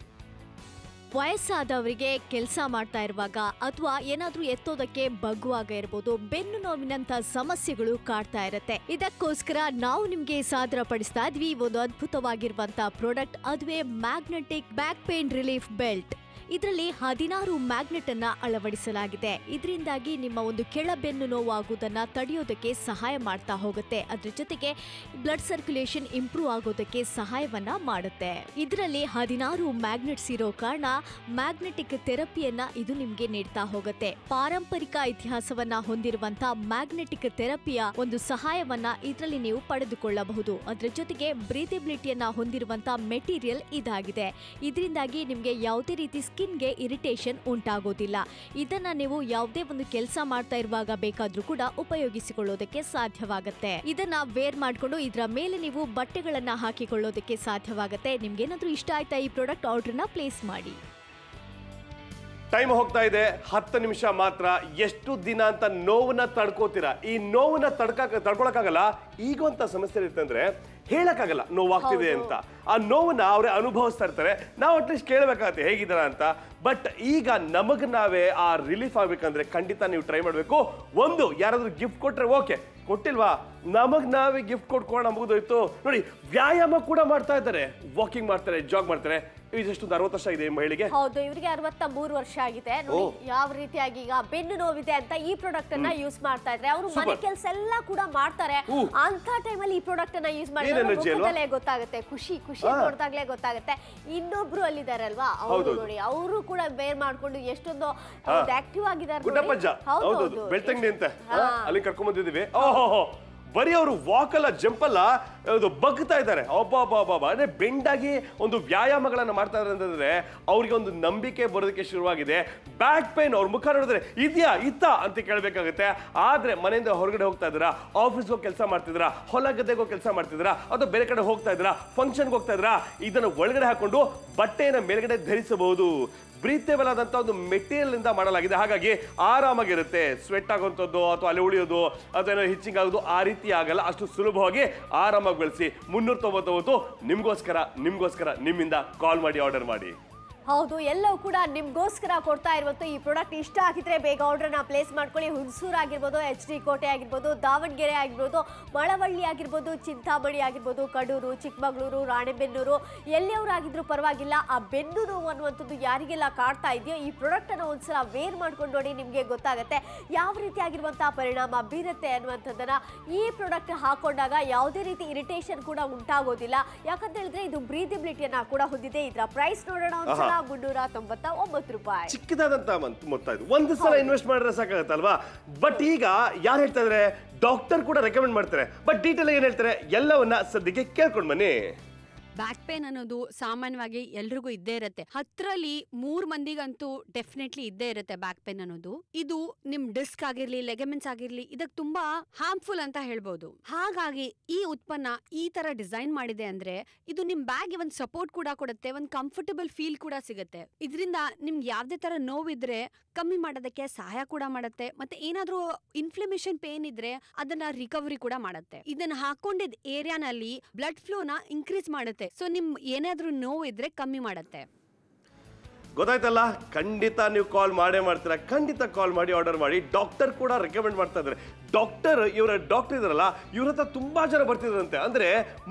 ವಯಸ್ಸಾದವರಿಗೆ ಕೆಲಸ ಮಾಡ್ತಾ ಇರುವಾಗ ಅಥವಾ ಏನಾದ್ರೂ ಎತ್ತೋದಕ್ಕೆ ಬಗ್ಗುವಾಗ ಇರ್ಬೋದು, ಬೆನ್ನು ನೋವಿನಂತ ಸಮಸ್ಯೆಗಳು ಕಾಡ್ತಾ ಇರುತ್ತೆ. ಇದಕ್ಕೋಸ್ಕರ ನಾವು ನಿಮ್ಗೆ ಸಾದರ ಪಡಿಸ್ತಾ ಇದ್ವಿ ಒಂದು ಅದ್ಭುತವಾಗಿರುವಂತ ಪ್ರಾಡಕ್ಟ್. ಅದುವೇ magnetic back pain relief belt. ಇದರಲ್ಲಿ 16 ಮ್ಯಾಗ್ನೆಟ್ ಅನ್ನ ಅಳವಡಿಸಲಾಗಿದೆ. ಇದರಿಂದಾಗಿ ನಿಮ್ಮ ಒಂದು ಕೆಳ ಬೆನ್ನು ನೋವು ಆಗುವುದನ್ನ ತಡೆಯೋದಕ್ಕೆ ಸಹಾಯ ಮಾಡ್ತಾ ಹೋಗುತ್ತೆ. ಅದ್ರ ಜೊತೆಗೆ ಬ್ಲಡ್ ಸರ್ಕ್ಯುಲೇಷನ್ ಇಂಪ್ರೂವ್ ಆಗೋದಕ್ಕೆ ಸಹಾಯವನ್ನ ಮಾಡುತ್ತೆ. ಇದರಲ್ಲಿ 16 ಮ್ಯಾಗ್ನೆಟ್ಸ್ ಇರೋ ಕಾರಣ ಮ್ಯಾಗ್ನೆಟಿಕ್ ಥೆರಪಿಯನ್ನ ಇದು ನಿಮ್ಗೆ ನೀಡ್ತಾ ಹೋಗುತ್ತೆ. ಪಾರಂಪರಿಕ ಇತಿಹಾಸವನ್ನ ಹೊಂದಿರುವಂತ ಮ್ಯಾಗ್ನೆಟಿಕ್ ಥೆರಪಿಯ ಒಂದು ಸಹಾಯವನ್ನ ಇದರಲ್ಲಿ ನೀವು ಪಡೆದುಕೊಳ್ಳಬಹುದು. ಅದ್ರ ಜೊತೆಗೆ ಬ್ರೀಥೆಬಿಲಿಟಿಯನ್ನ ಹೊಂದಿರುವಂತ ಮೆಟೀರಿಯಲ್ ಇದಾಗಿದೆ. ಇದರಿಂದಾಗಿ ನಿಮ್ಗೆ ಯಾವುದೇ ರೀತಿ ಸ್ಕಿನ್ಗೆ ಇರಿಟೇಷನ್ ಉಂಟಾಗೋದಿಲ್ಲ. ಇದನ್ನ ನೀವು ಯಾವುದೇ ಒಂದು ಕೆಲಸ ಮಾಡ್ತಾ ಇರುವಾಗ ಬೇಕಾದ್ರೂ ಕೂಡ ಉಪಯೋಗಿಸಿಕೊಳ್ಳೋದಕ್ಕೆ ಸಾಧ್ಯವಾಗುತ್ತೆ. ಇದನ್ನ ವೇರ್ ಮಾಡ್ಕೊಂಡು ಇದರ ಮೇಲೆ ನೀವು ಬಟ್ಟೆಗಳನ್ನ ಹಾಕಿಕೊಳ್ಳೋದಕ್ಕೆ ಸಾಧ್ಯವಾಗುತ್ತೆ. ನಿಮ್ಗೇನಾದ್ರೂ ಇಷ್ಟ ಆಯ್ತಾ ಈ ಪ್ರಾಡಕ್ಟ್, ಆರ್ಡರ್ನ ಪ್ಲೇಸ್ ಮಾಡಿ. ಟೈಮ್ ಹೋಗ್ತಾ ಇದೆ, 10 ನಿಮಿಷ ಮಾತ್ರ. ಎಷ್ಟು ದಿನ ಅಂತ ನೋವನ್ನ ತಡ್ಕೋತೀರಾ? ಈ ನೋವನ್ನ ತಡ್ಕೊಳಕ್ಕಾಗಲ್ಲ. ಈಗ ಅಂತ ಸಮಸ್ಯೆ ಇರ್ತಂದ್ರೆ ಹೇಳಕ್ಕಾಗಲ್ಲ ನೋವಾಗ್ತಿದೆ ಅಂತ. ಆ ನೋವನ್ನ ಅವ್ರೆ ಅನುಭವಿಸ್ತಾ ಇರ್ತಾರೆ. ನಾವು ಅಟ್ಲೀಸ್ಟ್ ಕೇಳಬೇಕಾಗತ್ತೆ ಹೇಗಿದ್ದಾರ ಅಂತ. ಬಟ್ ಈಗ ನಮಗ್ ನಾವೇ ಆ ರಿಲೀಫ್ ಆಗ್ಬೇಕಂದ್ರೆ ಖಂಡಿತ ನೀವು ಟ್ರೈ ಮಾಡಬೇಕು. ಒಂದು ಯಾರಾದ್ರೂ ಗಿಫ್ಟ್ ಕೊಟ್ರೆ ಓಕೆ, ಕೊಟ್ಟಿಲ್ವಾ ನಮಗ್ ನಾವೇ ಗಿಫ್ಟ್ ಕೊಟ್ಕೊಂಡು ಮುಗಿದೋಯ್ತು. ನೋಡಿ, ವ್ಯಾಯಾಮ ಕೂಡ ಮಾಡ್ತಾ ಇದ್ದಾರೆ, ವಾಕಿಂಗ್ ಮಾಡ್ತಾರೆ, ಜಾಗ್ ಮಾಡ್ತಾರೆ. ಇದೆಷ್ಟು 60 ವರ್ಷ ಇದೆ ಮಹಿಳೆಗೆ? ಹೌದು, ಇವರಿಗೆ 63 ವರ್ಷ ಆಗಿದೆ. ನೋಡಿ ಯಾವ ರೀತಿಯಾಗಿ ಈಗ ಬೆನ್ನು ನೋವಿದೆ ಅಂತ ಈ ಪ್ರಾಡಕ್ಟ್ ಅನ್ನ ಯೂಸ್ ಮಾಡ್ತಾ ಇದ್ರೆ ಅವರು ಮನೆ ಕೆಲಸ ಎಲ್ಲ ಕೂಡ ಮಾಡ್ತಾರೆ. ಅಂತ ಟೈಮಲ್ಲಿ ಈ ಪ್ರಾಡಕ್ಟ್ ಅನ್ನ ಯೂಸ್ ಮಾಡಿದ್ರೆ ಗೊತ್ತಾಗುತ್ತೆ, ಖುಷಿ ನೋಡಿದಾಗ್ಲೇ ಗೊತ್ತಾಗುತ್ತೆ. ಇನ್ನೊಬ್ರು ಅಲ್ಲಿದಾರಲ್ವಾ, ಅವರು ನೋಡಿ, ಅವರು ಕೂಡ ಬೇರ್ ಮಾಡ್ಕೊಂಡು ಎಷ್ಟೊಂದು ಆಕ್ಟಿವ್ ಆಗಿದ್ದಾರೆ. ಬೆಳ್ತಂಗಡಿ ಅಂತ ಅಲ್ಲಿ ಕರ್ಕೊಂಡ್ ಬಂದಿದ್ದೀವಿ. ಓಹೋ, ಬರೀ ಅವರು ವಾಕ್ ಅಲ್ಲ ಜಂಪ್ ಅಲ್ಲ ಬಗ್ತಾ ಇದ್ದಾರೆ. ಒಬ್ಬ ಅಂದ್ರೆ ಬೆಂಡಾಗಿ ಒಂದು ವ್ಯಾಯಾಮಗಳನ್ನ ಮಾಡ್ತಾ ಇದ್ದಾರೆ ಅಂತಂದ್ರೆ ಅವ್ರಿಗೆ ಒಂದು ನಂಬಿಕೆ ಬರೋದಕ್ಕೆ ಶುರುವಾಗಿದೆ. ಬ್ಯಾಕ್ ಪೇನ್ ಅವ್ರ ಮುಖ ನೋಡಿದ್ರೆ ಇದೆಯಾ ಇತ್ತ ಅಂತ ಕೇಳಬೇಕಾಗುತ್ತೆ. ಆದ್ರೆ ಮನೆಯಿಂದ ಹೊರಗಡೆ ಹೋಗ್ತಾ ಇದ್ದೀರಾ, ಆಫೀಸ್ಗೆ ಹೋಗಿ ಕೆಲಸ ಮಾಡ್ತಿದ್ದೀರಾ, ಹೊಲ ಗದ್ದೆಗೆ ಹೋಗಿ ಕೆಲಸ ಮಾಡ್ತಿದ್ದೀರಾ, ಅಥವಾ ಬೇರೆ ಕಡೆ ಹೋಗ್ತಾ ಇದ್ದೀರಾ, ಫಂಕ್ಷನ್ಗೆ ಹೋಗ್ತಾ ಇದ್ದೀರಾ, ಇದನ್ನು ಒಳಗಡೆ ಹಾಕೊಂಡು ಬಟ್ಟೆಯನ್ನು ಮೇಲ್ಗಡೆ ಧರಿಸಬಹುದು. ಬ್ರೀತೇಬಲ್ ಆದಂತ ಒಂದು ಮೆಟೀರಿಯಲ್ ಇಂದ ಮಾಡಲಾಗಿದೆ. ಹಾಗಾಗಿ ಆರಾಮಾಗಿರುತ್ತೆ. ಸ್ವೆಟ್ ಆಗುವಂಥದ್ದು ಅಥವಾ ಅಲ್ಲಿ ಉಳಿಯೋದು ಅಥವಾ ಏನೋ ಹಿಚ್ಚಿಂಗ್ ಆಗೋದು ಆ ರೀತಿ ಆಗಲ್ಲ. ಅಷ್ಟು ಸುಲಭವಾಗಿ ಆರಾಮಾಗಿ ಬಳಸಿ. 399 ನಿಮ್ಗೋಸ್ಕರ ನಿಮ್ಮಿಂದ ಕಾಲ್ ಮಾಡಿ ಆರ್ಡರ್ ಮಾಡಿ. ಹೌದು, ಎಲ್ಲವೂ ಕೂಡ ನಿಮ್ಗೋಸ್ಕರ ಕೊಡ್ತಾ ಇರುವಂತ ಈ ಪ್ರಾಡಕ್ಟ್ ಇಷ್ಟ ಆಗಿದ್ರೆ ಬೇಗ ಆರ್ಡರ್ನ ಪ್ಲೇಸ್ ಮಾಡ್ಕೊಳ್ಳಿ. ಹುಣಸೂರು ಆಗಿರ್ಬೋದು, HD ಕೋಟೆ ಆಗಿರ್ಬೋದು, ದಾವಣಗೆರೆ ಆಗಿರ್ಬೋದು, ಮಳವಳ್ಳಿ ಆಗಿರ್ಬೋದು, ಚಿಂತಾಮಣಿ ಆಗಿರ್ಬೋದು, ಕಡೂರು, ಚಿಕ್ಕಮಗಳೂರು, ರಾಣೆಬೆನ್ನೂರು, ಎಲ್ಲಿಯವರಾಗಿದ್ರು ಪರವಾಗಿಲ್ಲ. ಆ ಬೆನ್ನು ನೋವು ಅನ್ನುವಂಥದ್ದು ಯಾರಿಗೆಲ್ಲ ಕಾಡ್ತಾ ಇದೆಯೋ ಈ ಪ್ರಾಡಕ್ಟ್ ಅನ್ನು ಒಂದ್ಸಲ ವೇರ್ ಮಾಡ್ಕೊಂಡು ನೋಡಿ, ನಿಮಗೆ ಗೊತ್ತಾಗುತ್ತೆ ಯಾವ ರೀತಿಯಾಗಿರುವಂತಹ ಪರಿಣಾಮ ಬೀರುತ್ತೆ ಅನ್ನುವಂಥದ್ದನ್ನ. ಈ ಪ್ರಾಡಕ್ಟ್ ಹಾಕೊಂಡಾಗ ಯಾವುದೇ ರೀತಿ ಇರಿಟೇಷನ್ ಕೂಡ ಉಂಟಾಗೋದಿಲ್ಲ. ಯಾಕಂತ ಹೇಳಿದ್ರೆ ಇದು ಬ್ರೀದಬಿಲಿಟಿಯನ್ನ ಕೂಡ ಹೊಂದಿದೆ. ಇದರ ಪ್ರೈಸ್ ನೋಡೋಣ ಒಂದ್ಸಲ. 399 ರೂಪಾಯಿ. ಚಿಕ್ಕದಾದಂತ ಮೊತ್ತ ಇದು. ಒಂದು ಸಲ ಇನ್ವೆಸ್ಟ್ ಮಾಡಿದ್ರೆ ಸಾಕಾಗತ್ತಲ್ವಾ? ಬಟ್ ಈಗ ಯಾರು ಹೇಳ್ತಾ ಇದಾರೆ? ಡಾಕ್ಟರ್ ಕೂಡ ರೆಕಮೆಂಡ್ ಮಾಡ್ತಾರೆ. ಬಟ್ ಡೀಟೇಲ್ ಏನ್ ಹೇಳ್ತಾರೆ ಎಲ್ಲವನ್ನ ಸದ್ಯಕ್ಕೆ ಕೇಳ್ಕೊಂಡು ಬನ್ನಿ. ಬ್ಯಾಕ್ ಪೇನ್ ಅನ್ನೋದು ಸಾಮಾನ್ಯವಾಗಿ ಎಲ್ರಿಗೂ ಇದ್ದೇ ಇರುತ್ತೆ. 10ರಲ್ಲಿ 3 ಮಂದಿಗಂತೂ ಡೆಫಿನೆಟ್ಲಿ ಇದ್ದೇ ಇರುತ್ತೆ ಬ್ಯಾಕ್ ಪೇನ್ ಅನ್ನೋದು. ಇದು ನಿಮ್ ಡಿಸ್ಕ್ ಆಗಿರ್ಲಿ, ಲೆಗಮೆಂಟ್ಸ್ ಆಗಿರ್ಲಿ, ಇದಕ್ ತುಂಬಾ ಹಾರ್ಮ್ಫುಲ್ ಅಂತ ಹೇಳ್ಬೋದು. ಹಾಗಾಗಿ ಈ ಉತ್ಪನ್ನ ಈ ತರ ಡಿಸೈನ್ ಮಾಡಿದೆ ಅಂದ್ರೆ ಇದು ನಿಮ್ ಬ್ಯಾಗ್ ಒಂದ್ ಸಪೋರ್ಟ್ ಕೂಡ ಕೊಡುತ್ತೆ, ಒಂದ್ ಕಂಫರ್ಟಬಲ್ ಫೀಲ್ ಕೂಡ ಸಿಗುತ್ತೆ. ಇದರಿಂದ ನಿಮ್ಗೆ ಯಾವ್ದೇ ತರ ನೋವಿದ್ರೆ ಕಮ್ಮಿ ಮಾಡೋದಕ್ಕೆ ಸಹಾಯ ಕೂಡ ಮಾಡುತ್ತೆ. ಮತ್ತೆ ಏನಾದ್ರೂ ಇನ್ಫ್ಲಮೇಷನ್ ಪೇನ್ ಇದ್ರೆ ಅದನ್ನ ರಿಕವರಿ ಕೂಡ ಮಾಡುತ್ತೆ. ಇದನ್ನ ಹಾಕೊಂಡಿದ್ ಏರಿಯಾನಲ್ಲಿ ಬ್ಲಡ್ ಫ್ಲೋನ ಇನ್ಕ್ರೀಸ್ ಮಾಡುತ್ತೆ. ಸೊ ನಿಮ್ ಏನಾದ್ರೂ ನೋವು ಇದ್ರೆ ಕಮ್ಮಿ ಮಾಡುತ್ತೆ. ಗೊತ್ತಾಯ್ತಲ್ಲ? ಖಂಡಿತ ನೀವು ಕಾಲ್ ಮಾಡೇ ಮಾಡ್ತೀರಾ. ಖಂಡಿತ ಕಾಲ್ ಮಾಡಿ ಆರ್ಡರ್ ಮಾಡಿ. ಡಾಕ್ಟರ್ ಕೂಡ ರೆಕಮೆಂಡ್ ಮಾಡ್ತಾ ಇದ್ದಾರೆ. ಇವರ ಡಾಕ್ಟರ್ ಇದಾರಲ್ಲ, ಇವ್ರ ಹತ್ರ ತುಂಬಾ ಜನ ಬರ್ತಿದ್ರಂತೆ. ಅಂದ್ರೆ